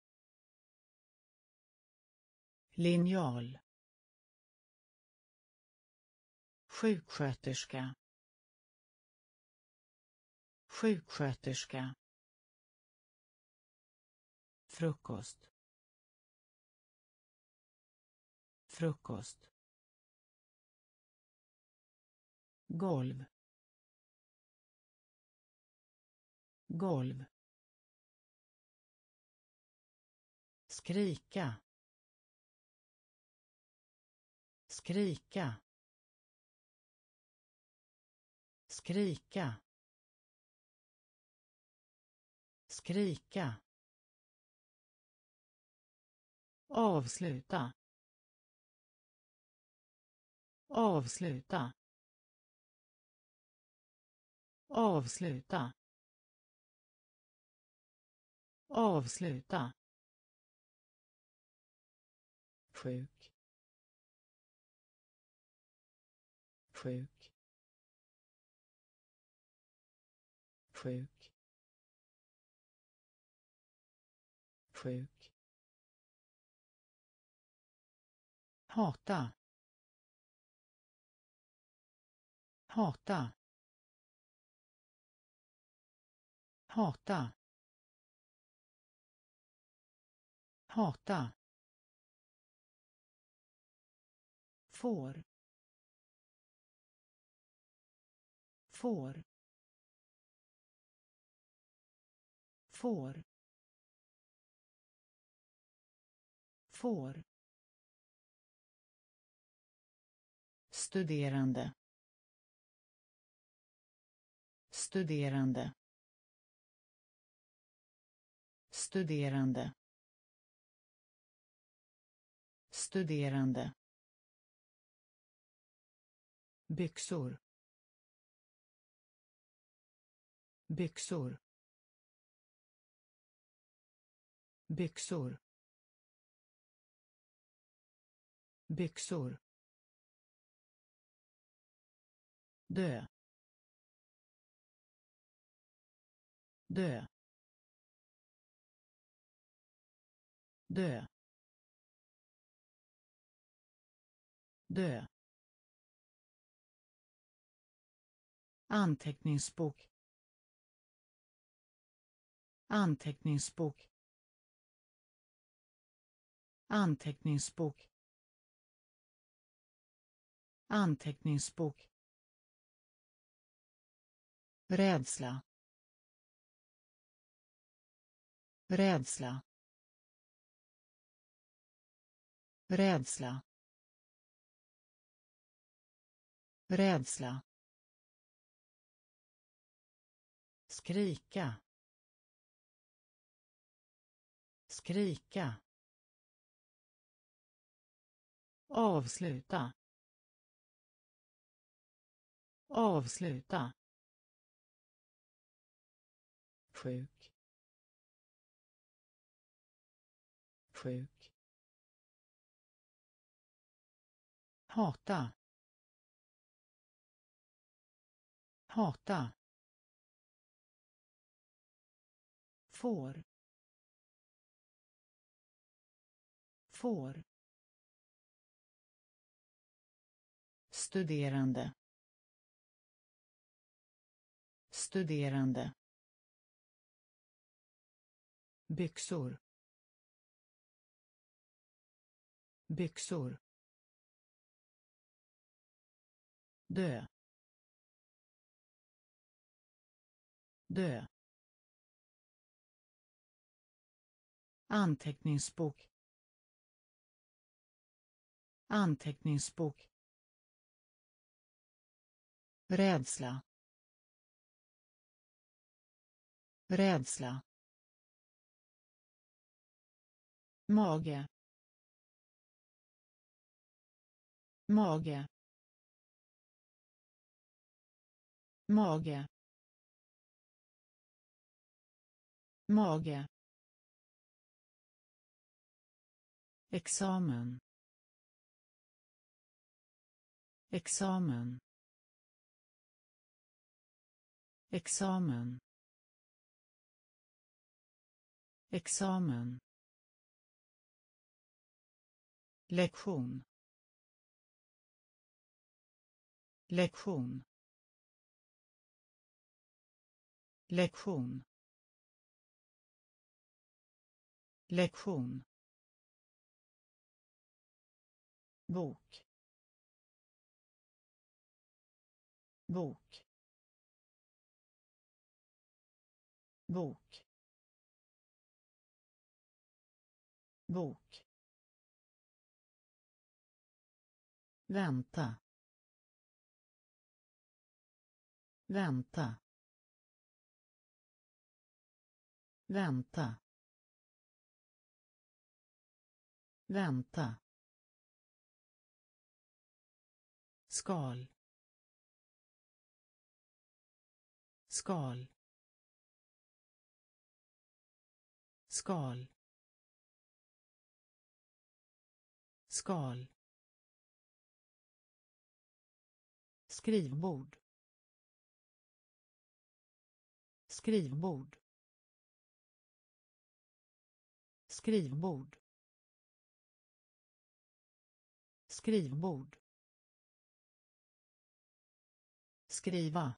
Linjal. Sjuksköterska. Sjuksköterska. Frukost. Frukost. Golv. Golv. Skrika. Skrika. Skrika. Skrika. Avsluta. Avsluta. Avsluta. Avsluta. Sjuk. Sjuk. Sjuk. Sjuk. Hata. Hata. Hata. Hata. Får. Får. Får. Får. Studerande. Studerande. Studerande. Studerande. Byxor. Byxor. Byxor. Byxor. Dö. Dö. dö, dö, anteckningsbok, anteckningsbok, anteckningsbok, anteckningsbok, rädsla, rädsla, rädsla, rädsla, skrika, skrika, avsluta, avsluta, sjuk, sjuk, hata, hata, får, får, studerande, studerande, byxor, byxor, dö, dö, anteckningsbok, anteckningsbok, rädsla, rädsla, mage, mage, mage, mage, examen, examen, examen, examen, lektion, lektion, lektion, lektion, bok, bok, bok, bok, vänta, vänta, vänta, vänta, skal, skal, skal, skal, skrivbord, skrivbord, skrivbord, skrivbord, skriva,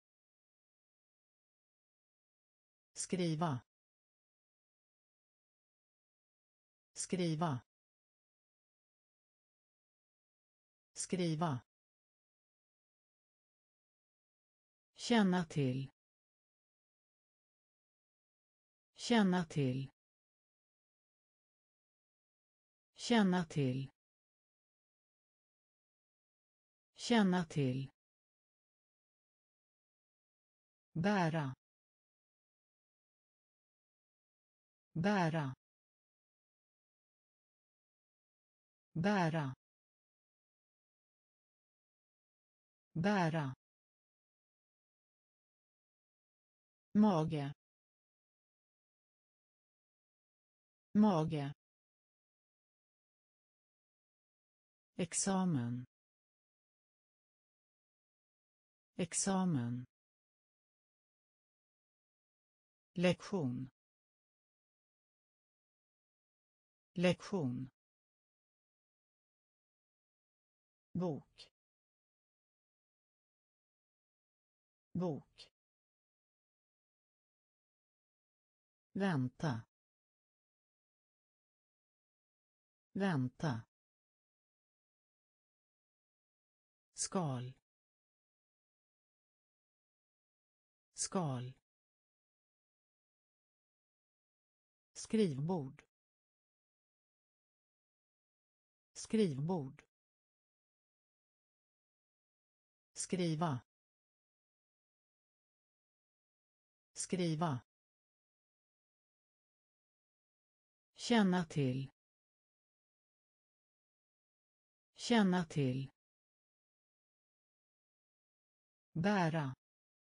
skriva, skriva, skriva, känna till, känna till, känna till, känna till, bära, bära, bära, bära, mage, mage, examen, examen, lektion, lektion, bok, bok, vänta, vänta, skal, skal, skrivbord, skrivbord, skriva, skriva, känna till, känna till, bära,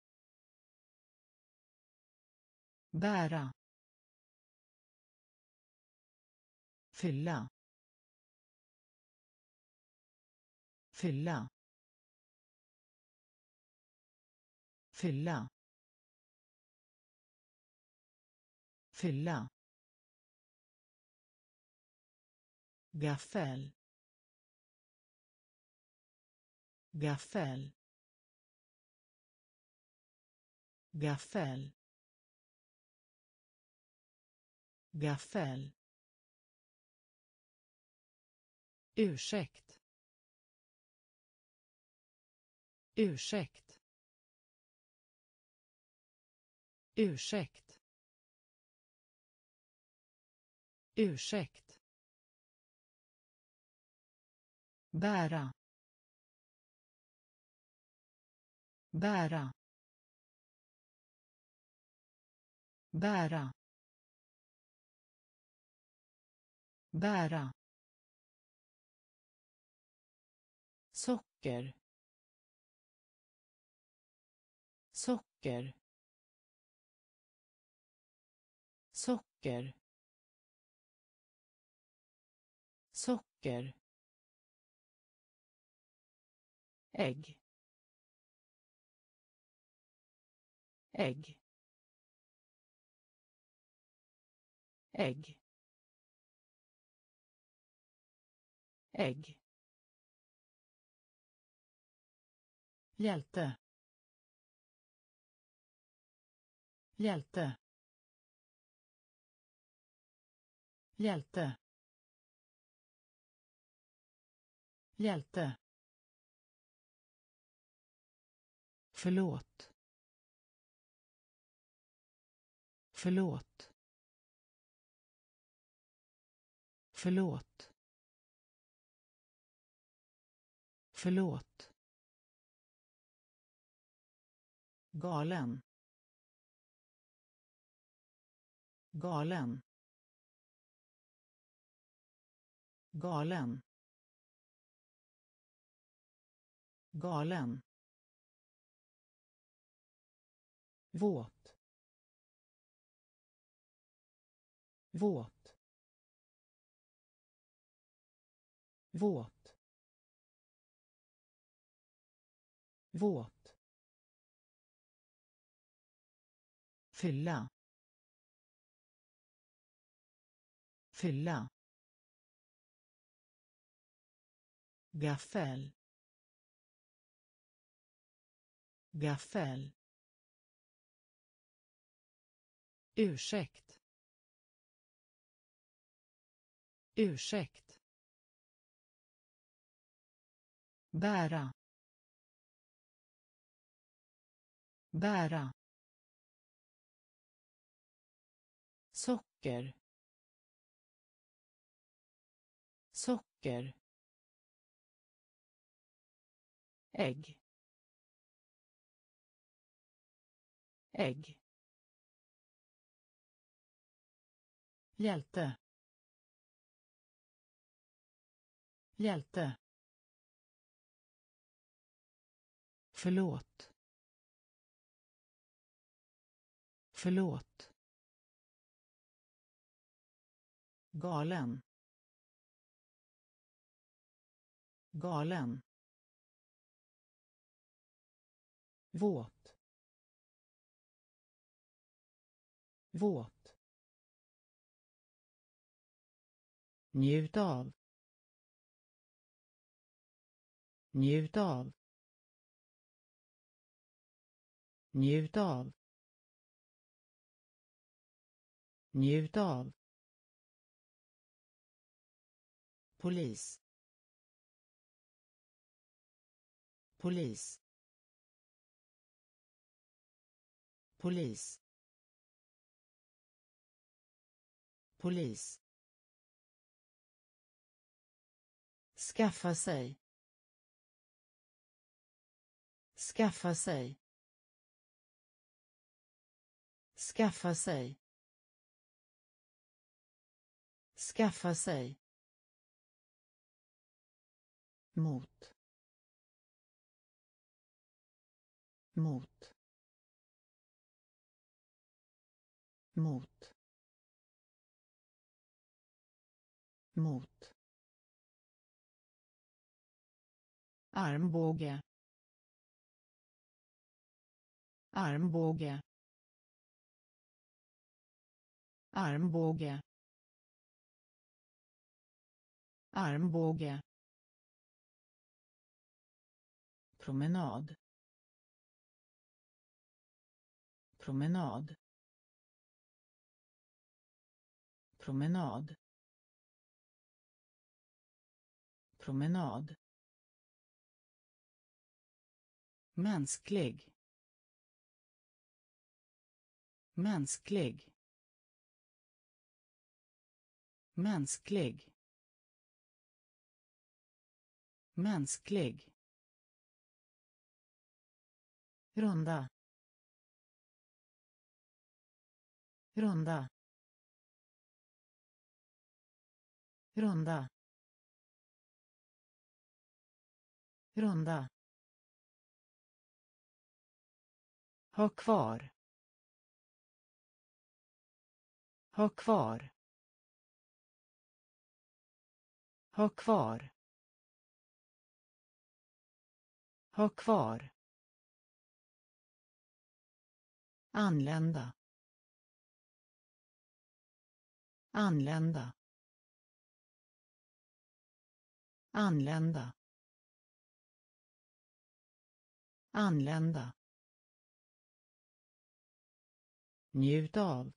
bära, fylla, fylla, fylla, fylla, gaffel, gaffel, gaffel, gaffel, ursäkt, ursäkt, ursäkt, ursäkt, bära, bära, bära, bära, socker, socker, socker, socker, ägg, ägg, ägg, ägg, hjälte, hjälte, hjälte, hjälte, förlåt, förlåt, förlåt, förlåt, galen, galen, galen, galen, våt, våt, våt, våt, fylla, fylla, gaffel, gaffel, ursäkt, ursäkt, bära, bära, socker, socker, ägg, ägg, hjälte, hjälte, förlåt, förlåt, galen, galen, våt, våt, njut av, njut av, njut av, njut av, polis, polis, polis, polis, skaffa sig, skaffa sig, skaffa sig, skaffa sig, mot, mot, mot, mot, armbåge, armbåge, armbåge, armbåge, promenad, promenad, promenad, promenad, mänsklig, mänsklig, mänsklig, mänsklig, runda, runda, runda, runda, ha kvar, ha kvar, ha kvar, ha kvar, anlända, anlända, anlända, anlända, njut av,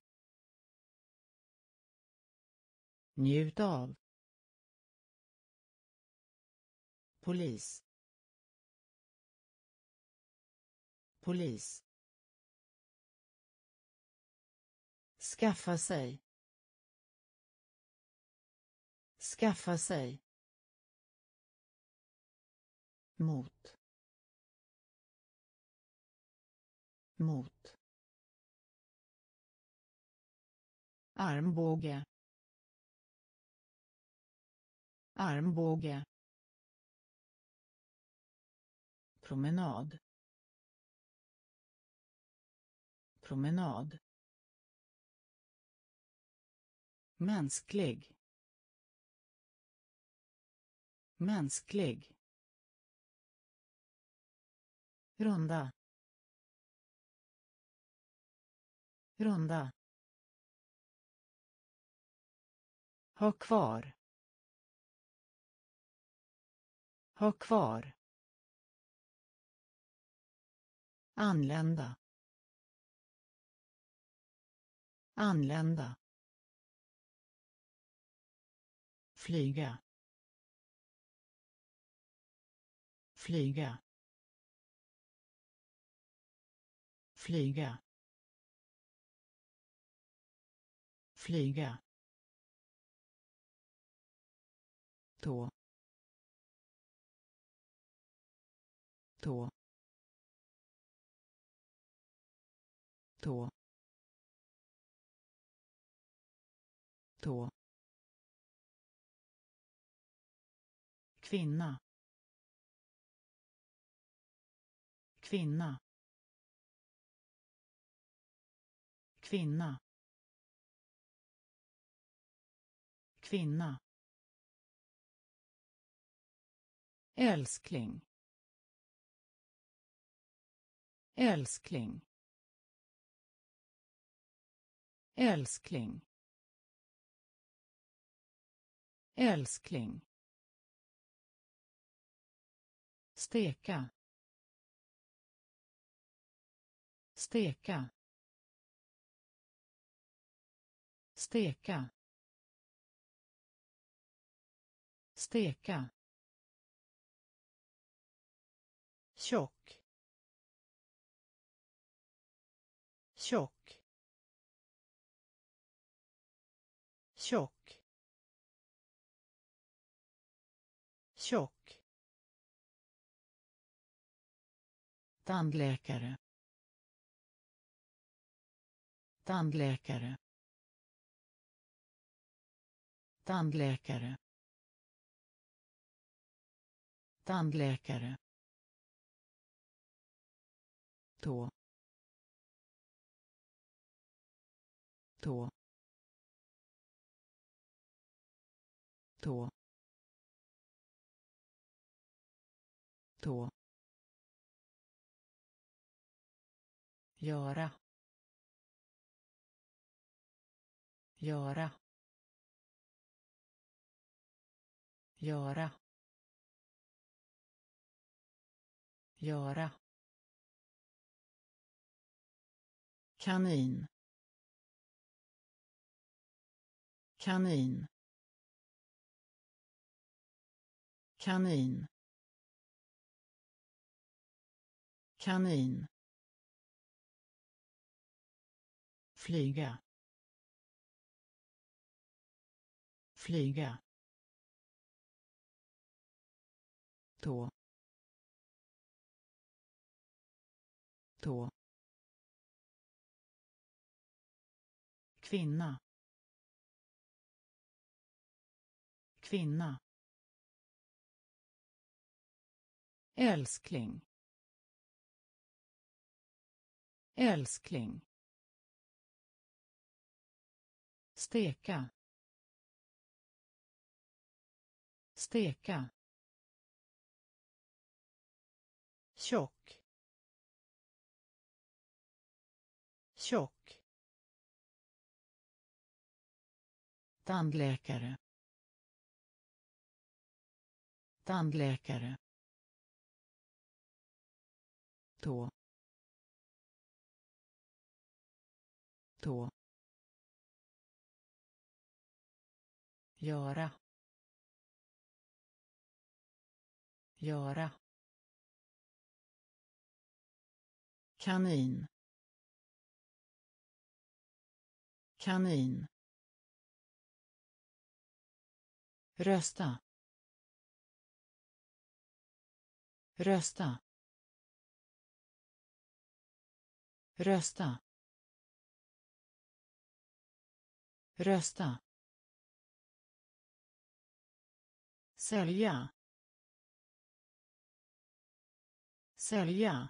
njut av, polis, polis, skaffa sig, skaffa sig, mot, mot, armbåge, armbåge, promenad, promenad, mänsklig, mänsklig, runda, runda, ha kvar, ha kvar, anlända, anlända, flyga, flyga, flyga, flyga, tå, tå, tå, tå, kvinna, kvinna, kvinna, kvinna, älskling, älskling, älskling, älskling, steka, steka, steka, steka, tjock, tjock, tjock, tjock, tandläkare, tandläkare, tandläkare, tandläkare, tå, tå, tå, tå, göra, göra, göra, göra, kanin, kanin, kanin, kanin, flyga, flyga, tå, tå, kvinna, kvinna, älskling, älskling, steka, steka, tjock, tjock, tandläkare, tandläkare, tå, tå, göra, göra, kanin, kanin, rösta, rösta, rösta, rösta, sälja, sälja,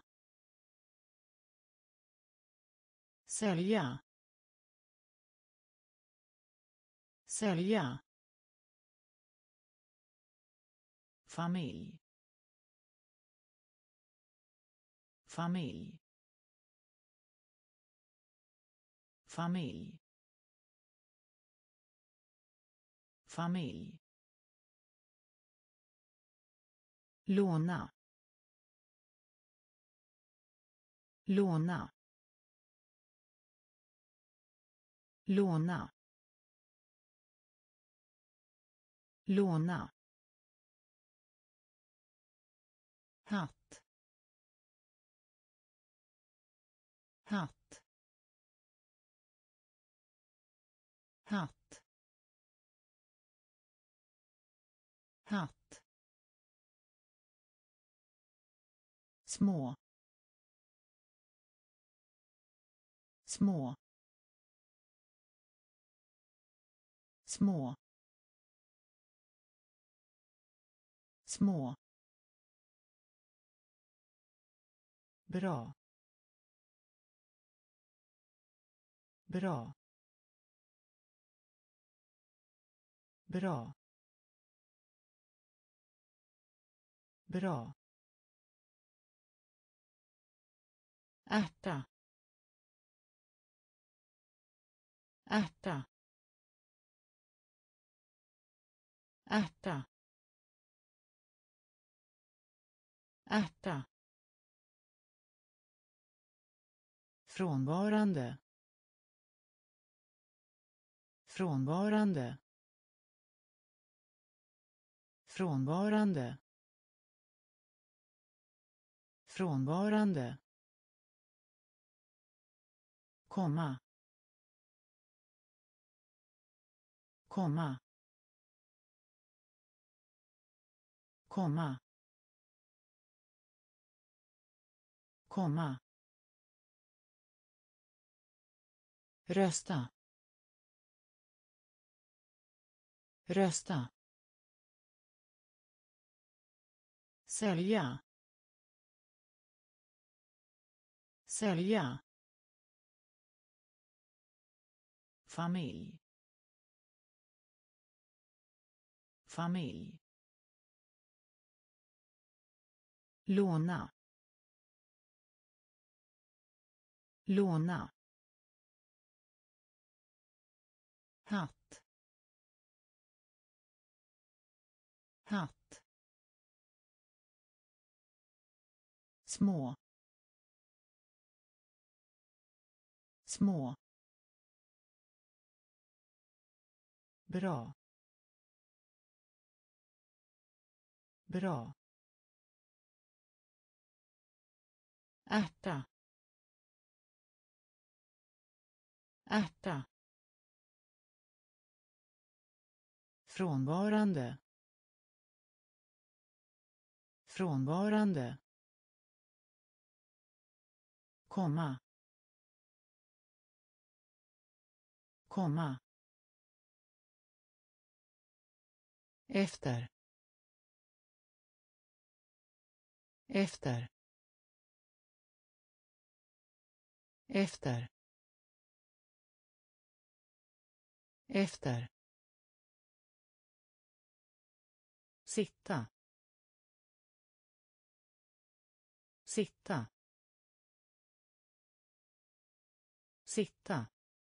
sälja, sälja, familj, familj, familj, familj, låna, låna, låna, låna, hatt, hatt, hatt, hatt, små, små, små, små, bra, bra, bra, bra, ärta, ärta, ärta, ärta, frånvarande, frånvarande, frånvarande, frånvarande, komma, komma, komma, komma, rösta, rösta, sälja, sälja, familj, familj, låna, låna, hatt, hatt, små, små, bra, bra, ärta, ärta, frånvarande, frånvarande, komma, komma, efter, efter, efter, efter, sitta, sitta, sitta,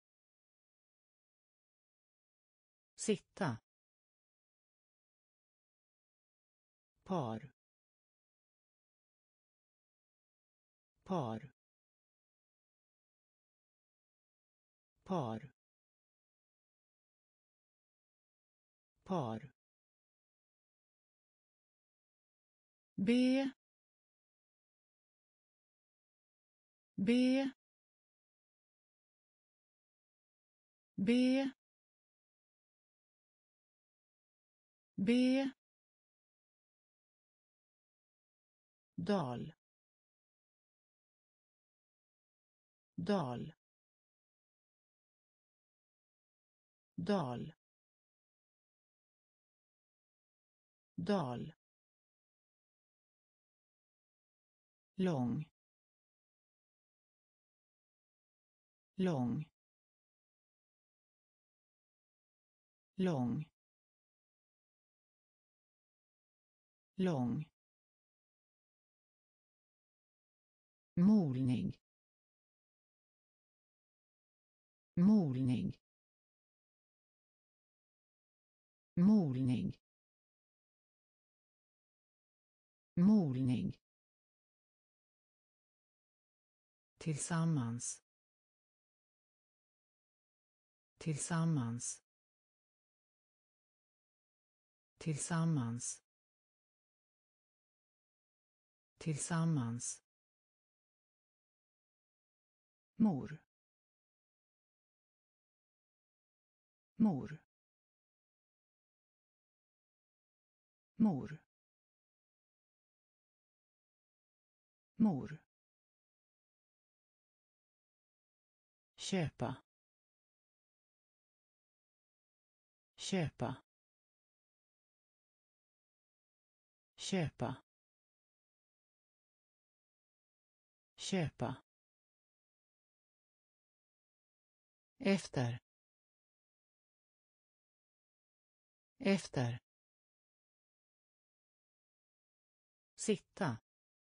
sitta, par, par, par, par, be, be, be, be, dal, dal, dal, dal, lång, lång, lång, lång, molning, molning, molning, molning, tillsammans, tillsammans, tillsammans, tillsammans, mor, mor, mor, mor, köpa, köpa, köpa, köpa, efter, efter, sitta,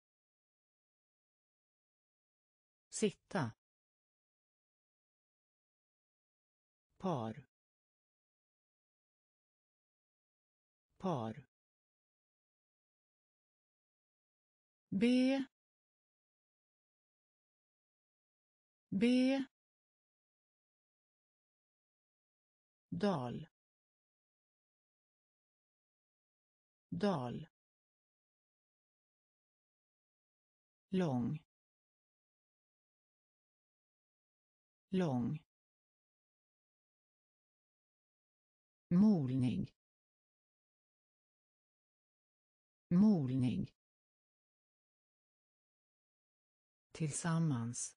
sitta, par, par B B dal dal lång lång molning molning tillsammans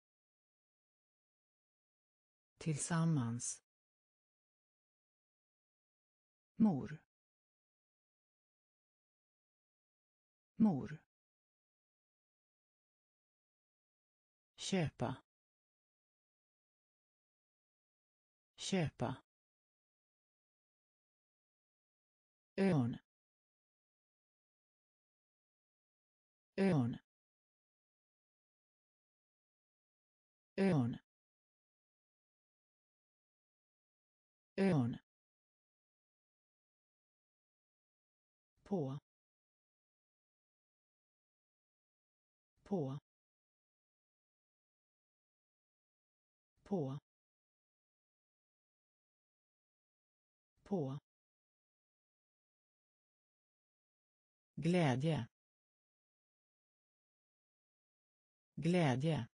tillsammans mor mor köpa köpa ön ön ön ön på på på på glädje glädje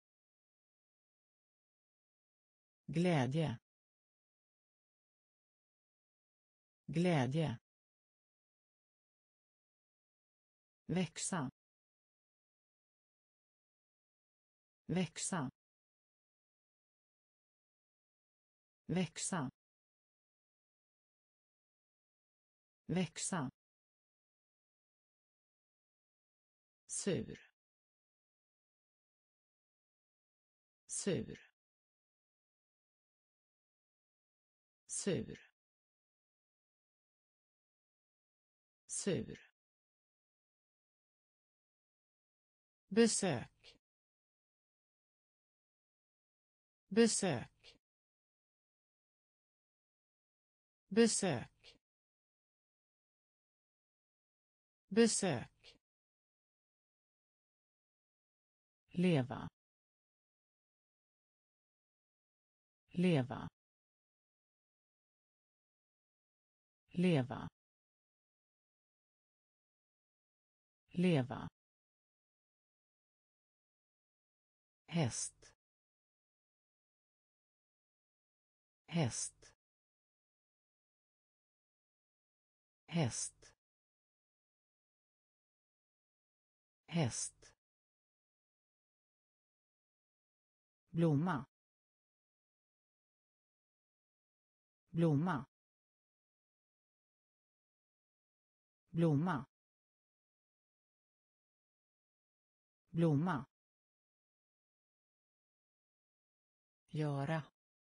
glädje glädje växa växa växa växa sur sur sur sur besök besök besök besök leva leva leva leva häst häst häst häst blomma blomma blomma blomma göra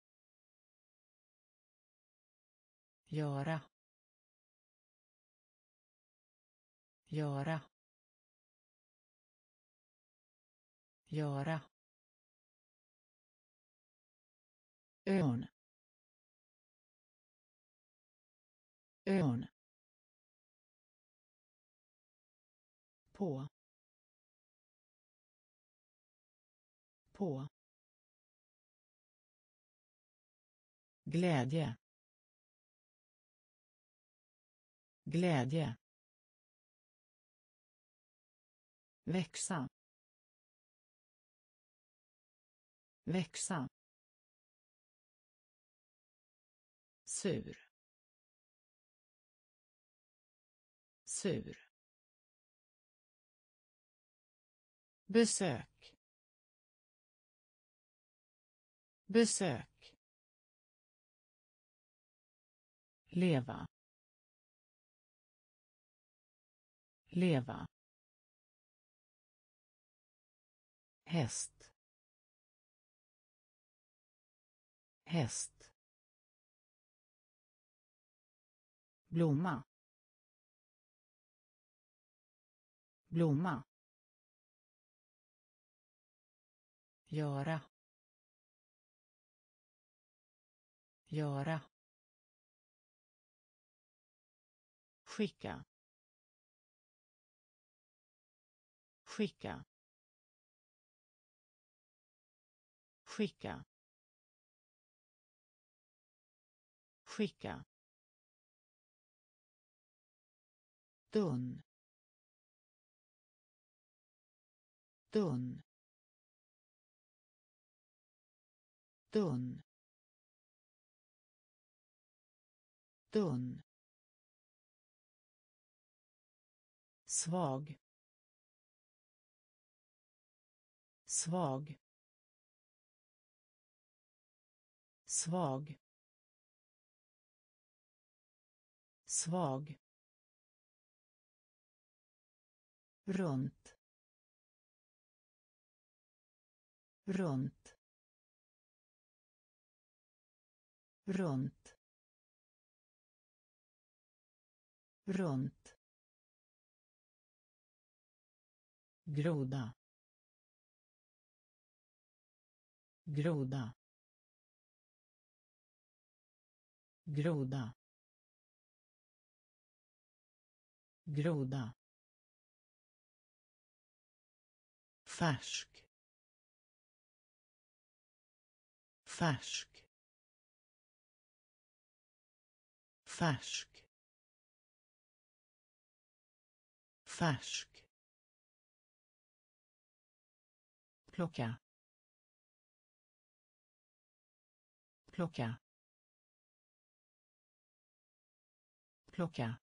göra göra göra ön ön på på glädje glädje växa växa sur sur besök besök leva leva häst häst blomma blomma göra göra skicka, skicka, skicka, skicka, tunn, tunn, tunn, tunn, svag, svag, svag, svag, runt, runt, runt, runt, groda, groda, groda, groda, färsk, färsk, färsk, färsk, plocka, plocka, plocka,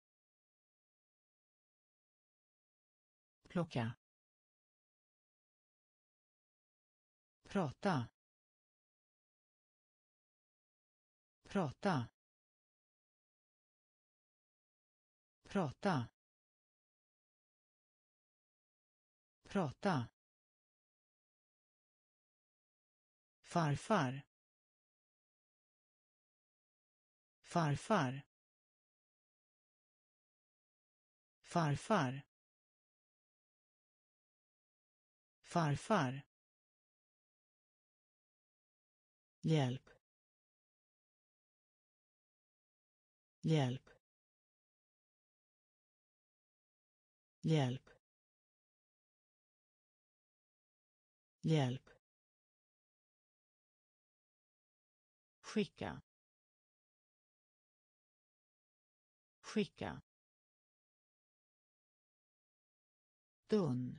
plocka, prata, prata, prata, prata, farfar, farfar, farfar, farfar, hjälp, hjälp, hjälp, hjälp, skicka, skicka, tunn,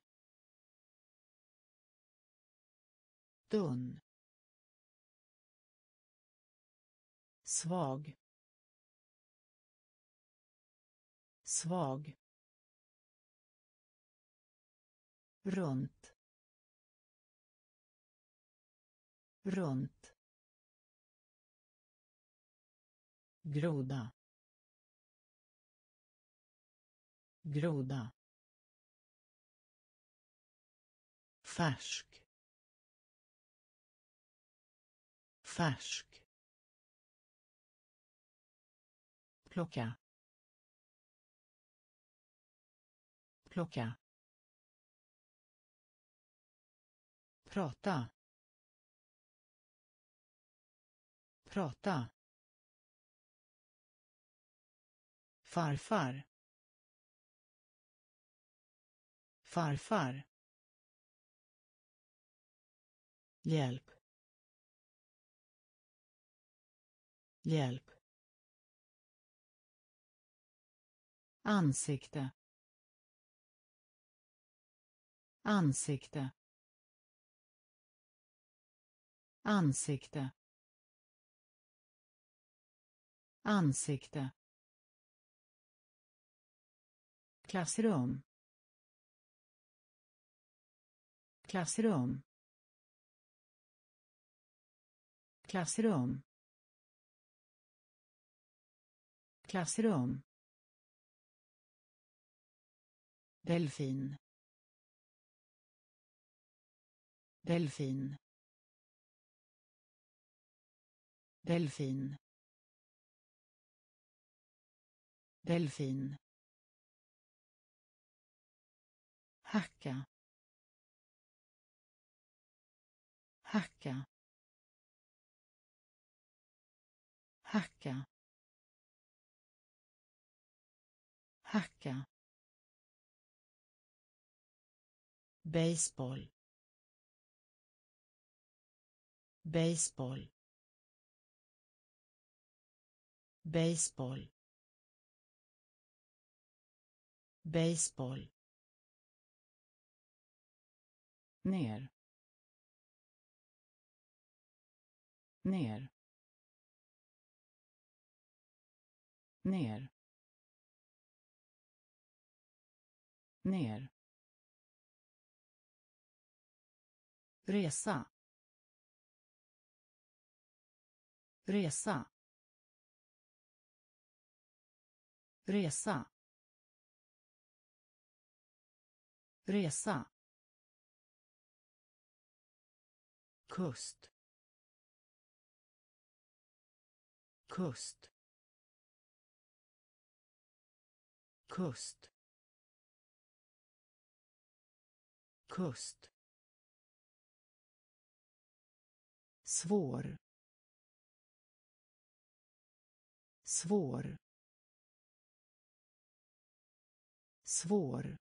tunn, svag, svag, runt, runt, groda, groda, färsk, färsk, plocka, plocka, prata, prata, farfar, farfar, hjälp, hjälp, ansikte, ansikte, ansikte, ansikte, klassrum, klassrum, klassrum, klassrum, delfin, delfin, delfin, delfin, hacka, hacka, hacka, hacka, baseball, baseball, baseball, baseball, ner, ner, ner, ner, resa, resa, resa, resa, kust, kust, kust, kust, svår, svår, svår,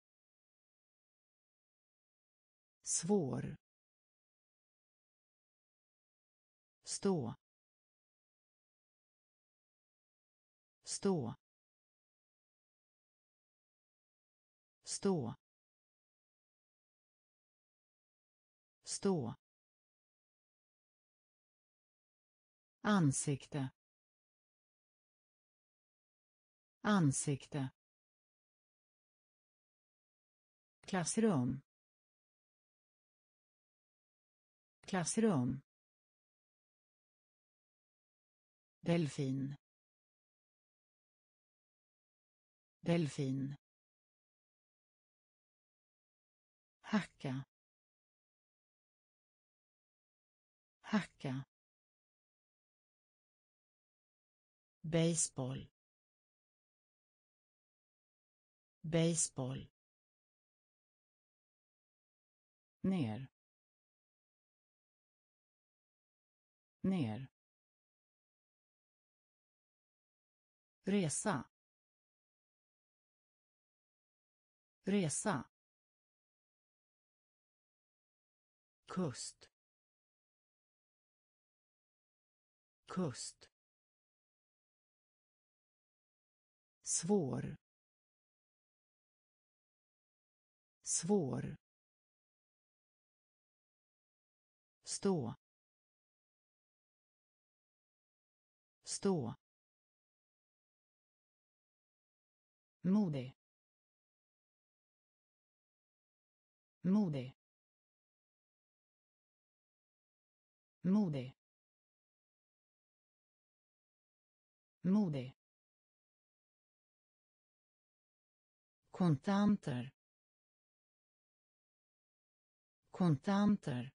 svår, stå, stå, stå, stå, ansikte, ansikte, klassrum, klassrum, delfin, delfin, hacka, hacka, baseball, baseball, ner, ner, resa, resa, kust, kust, svår, svår, stå, stå, modig, modig, modig, modig, kontanter, kontanter,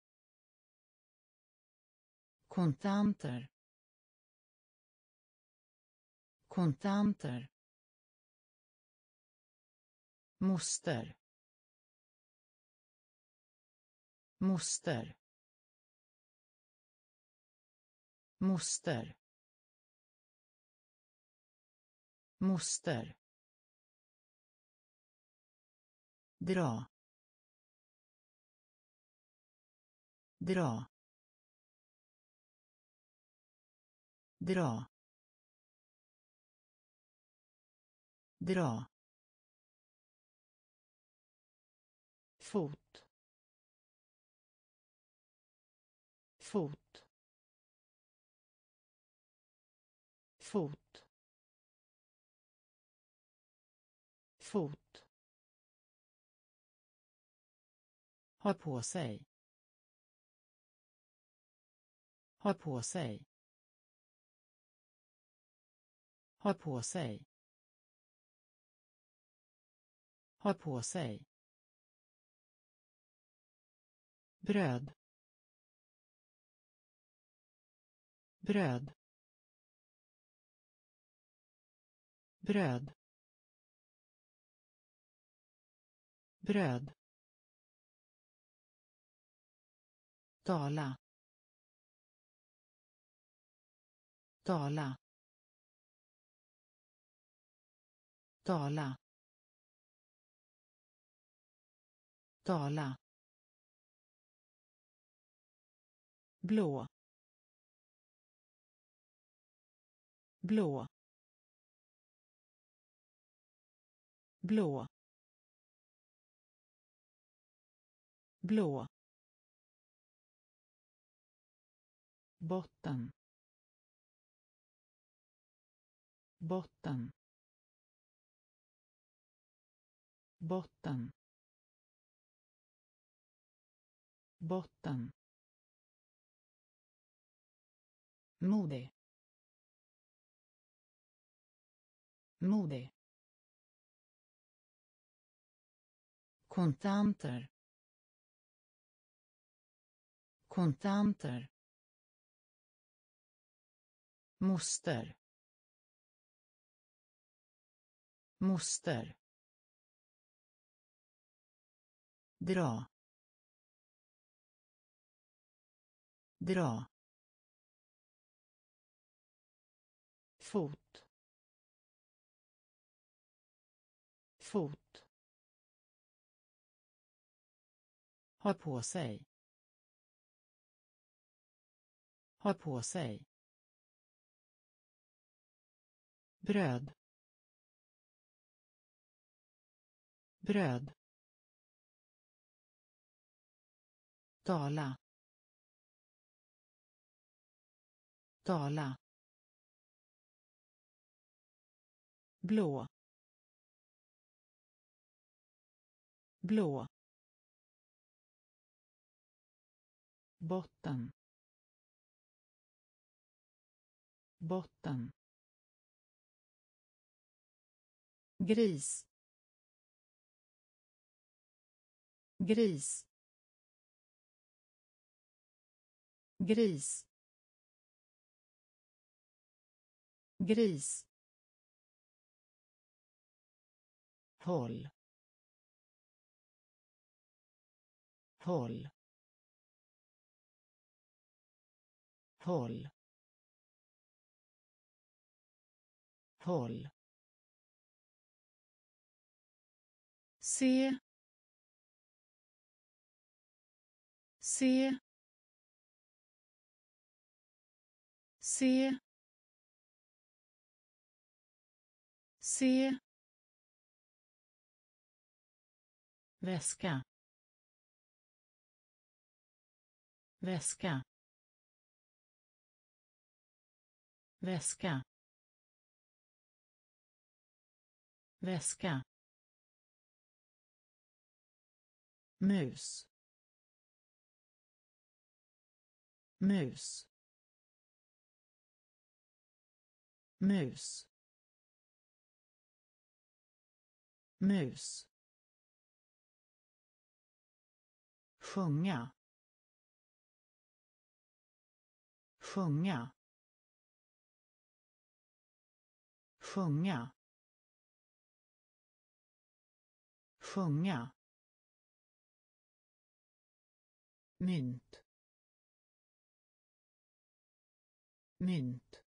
kontanter, kontanter, moster, moster, moster, moster, dra, dra, dra, dra, fot, fot, fot, fot, ha på sig, ha på sig, ha på sig, ha på sig, bröd, bröd, bröd, bröd, tala, tala, Tala. Tala. Blå. Blå. Blå. Blå. Botten. Botten. Botten. Botten. Modig. Modig. Kontanter. Kontanter. Moster. Moster. Dra. Dra. Fot. Fot. Ha på sig. Ha på sig. Bröd. Bröd. Tala. Tala. Blå. Blå. Botten. Botten. Gris. Gris. Gris. Gris. Håll. Håll. Håll. Håll. Se. Se. Se. Se. Väska. Väska. Väska. Väska. Mus. Mus. Mus. Mus. Sjunga. Sjunga. Sjunga. Sjunga. Mynt. Mynt.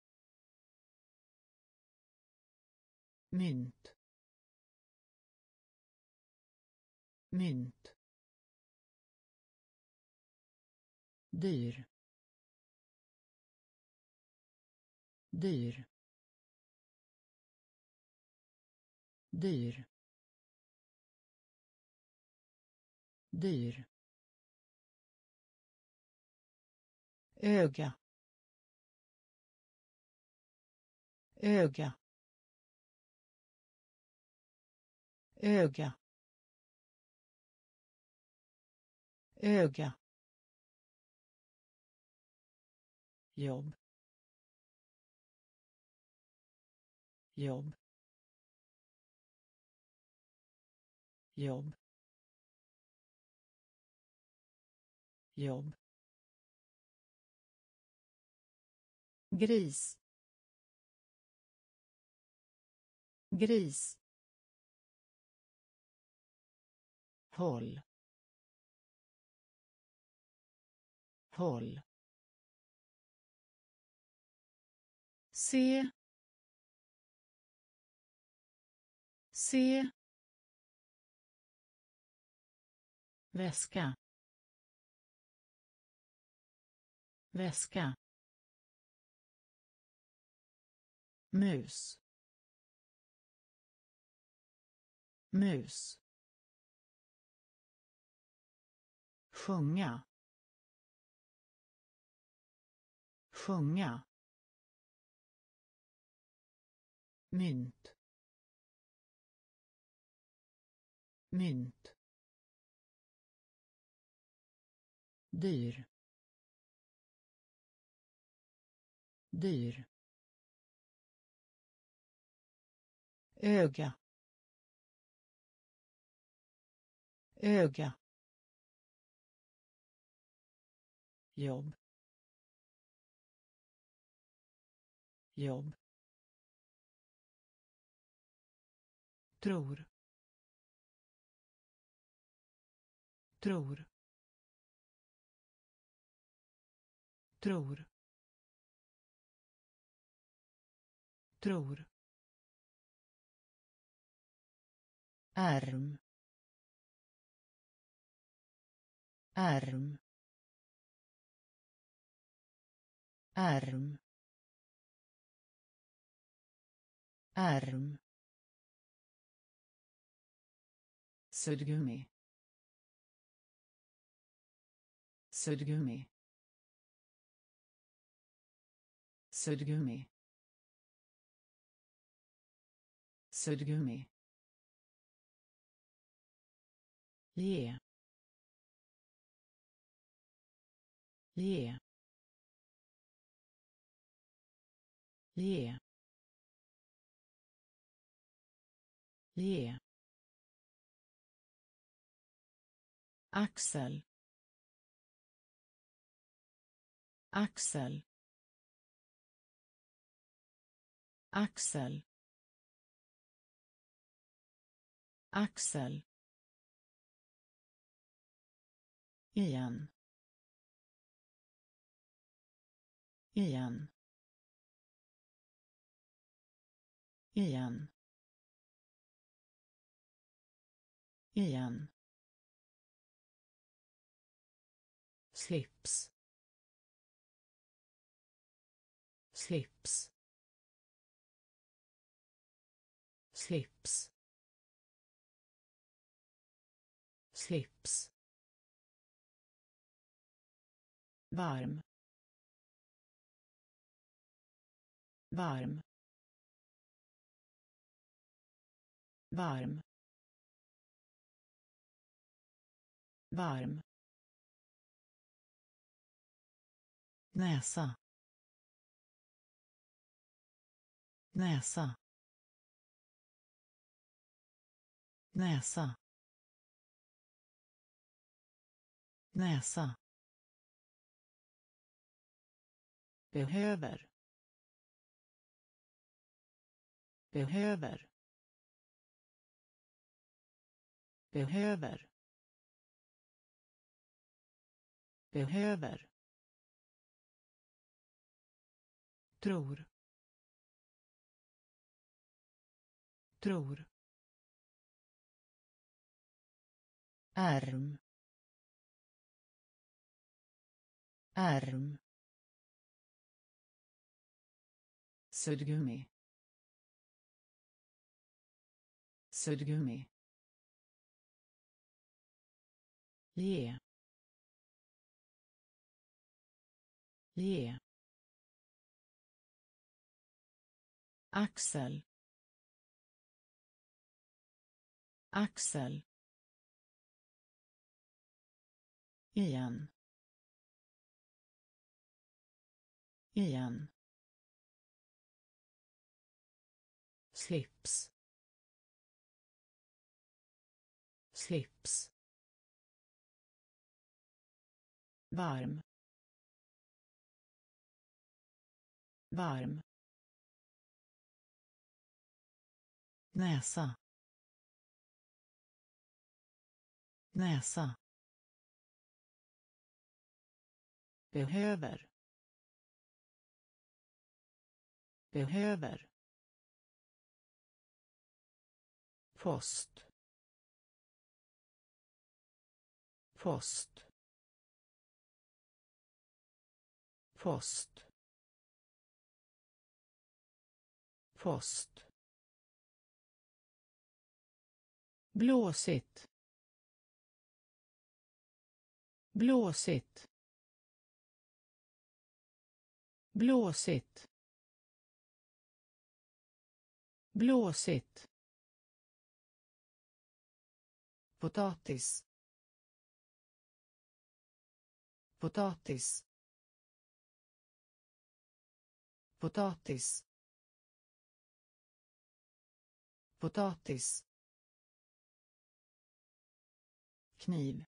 Mynt. Mynt. Dyr. Dyr. Dyr. Dyr. Öga. Öga. Öga. Öga. Jobb. Jobb. Jobb. Jobb. Gris. Gris. Håll. Håll. Se. se, väska, väska, mus, mus, sjunga, sjunga, mynt, mynt, dyr, dyr, öga, öga, jobb, jobb, tror, tror, tror, tror, ärm, ärm, ärm, ärm, suddgummi, suddgummi, suddgummi, suddgummi, ge, ge, ge, ge, axel, axel, axel, axel, igen, igen, igen, igen, slips, slips, slips, slips, varm, varm, varm, varm, näsa, näsa, näsa, näsa, behöver, behöver, behöver, behöver, tror, tror, ärm, ärm, suddgummi, suddgummi, ge, ge, axel, axel, igen, igen, slips, slips, varm, varm, näsa, näsa, behöver, behöver, post, post, post, post, blåsigt, blåsigt, blåsigt, blåsigt, potatis, potatis, potatis, potatis, kniv,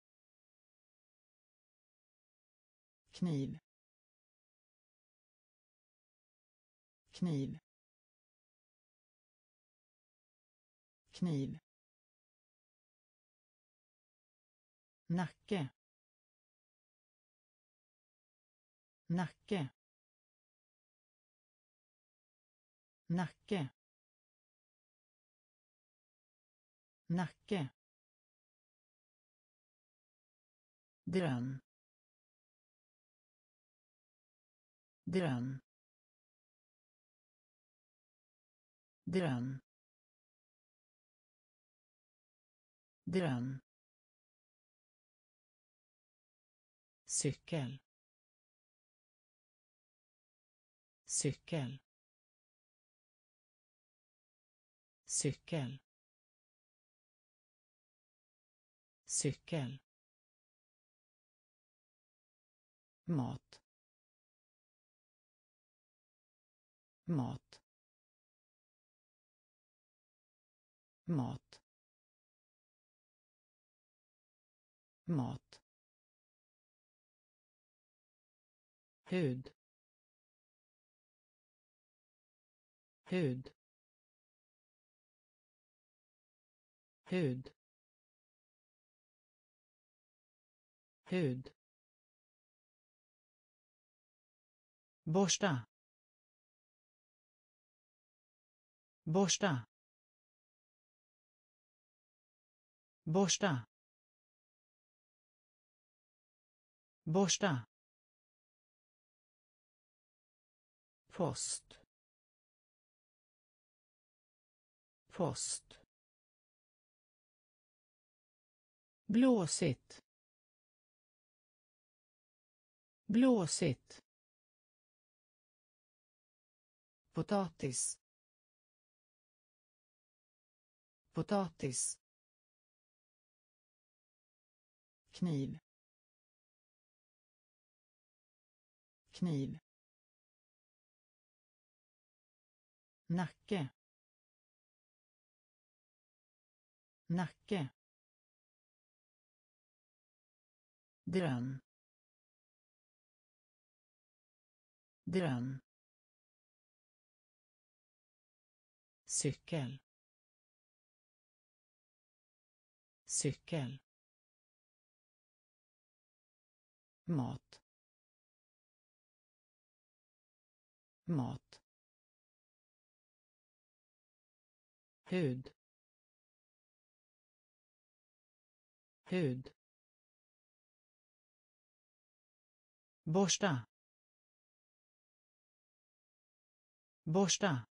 kniv, kniv, kniv, nacke, nacke, nacke, nacke, drön, drön, drön, drön, cykel, cykel, cykel, cykel, mat, mat, mat, mat, hud, hud, hud, hud, borsta, borsta, borsta, borsta, post, post, blåsigt, blåsigt, potatis, potatis, kniv, kniv, nacke, nacke, drön, drön, cykel, cykel, mat, mat, hud, hud, borsta, borsta,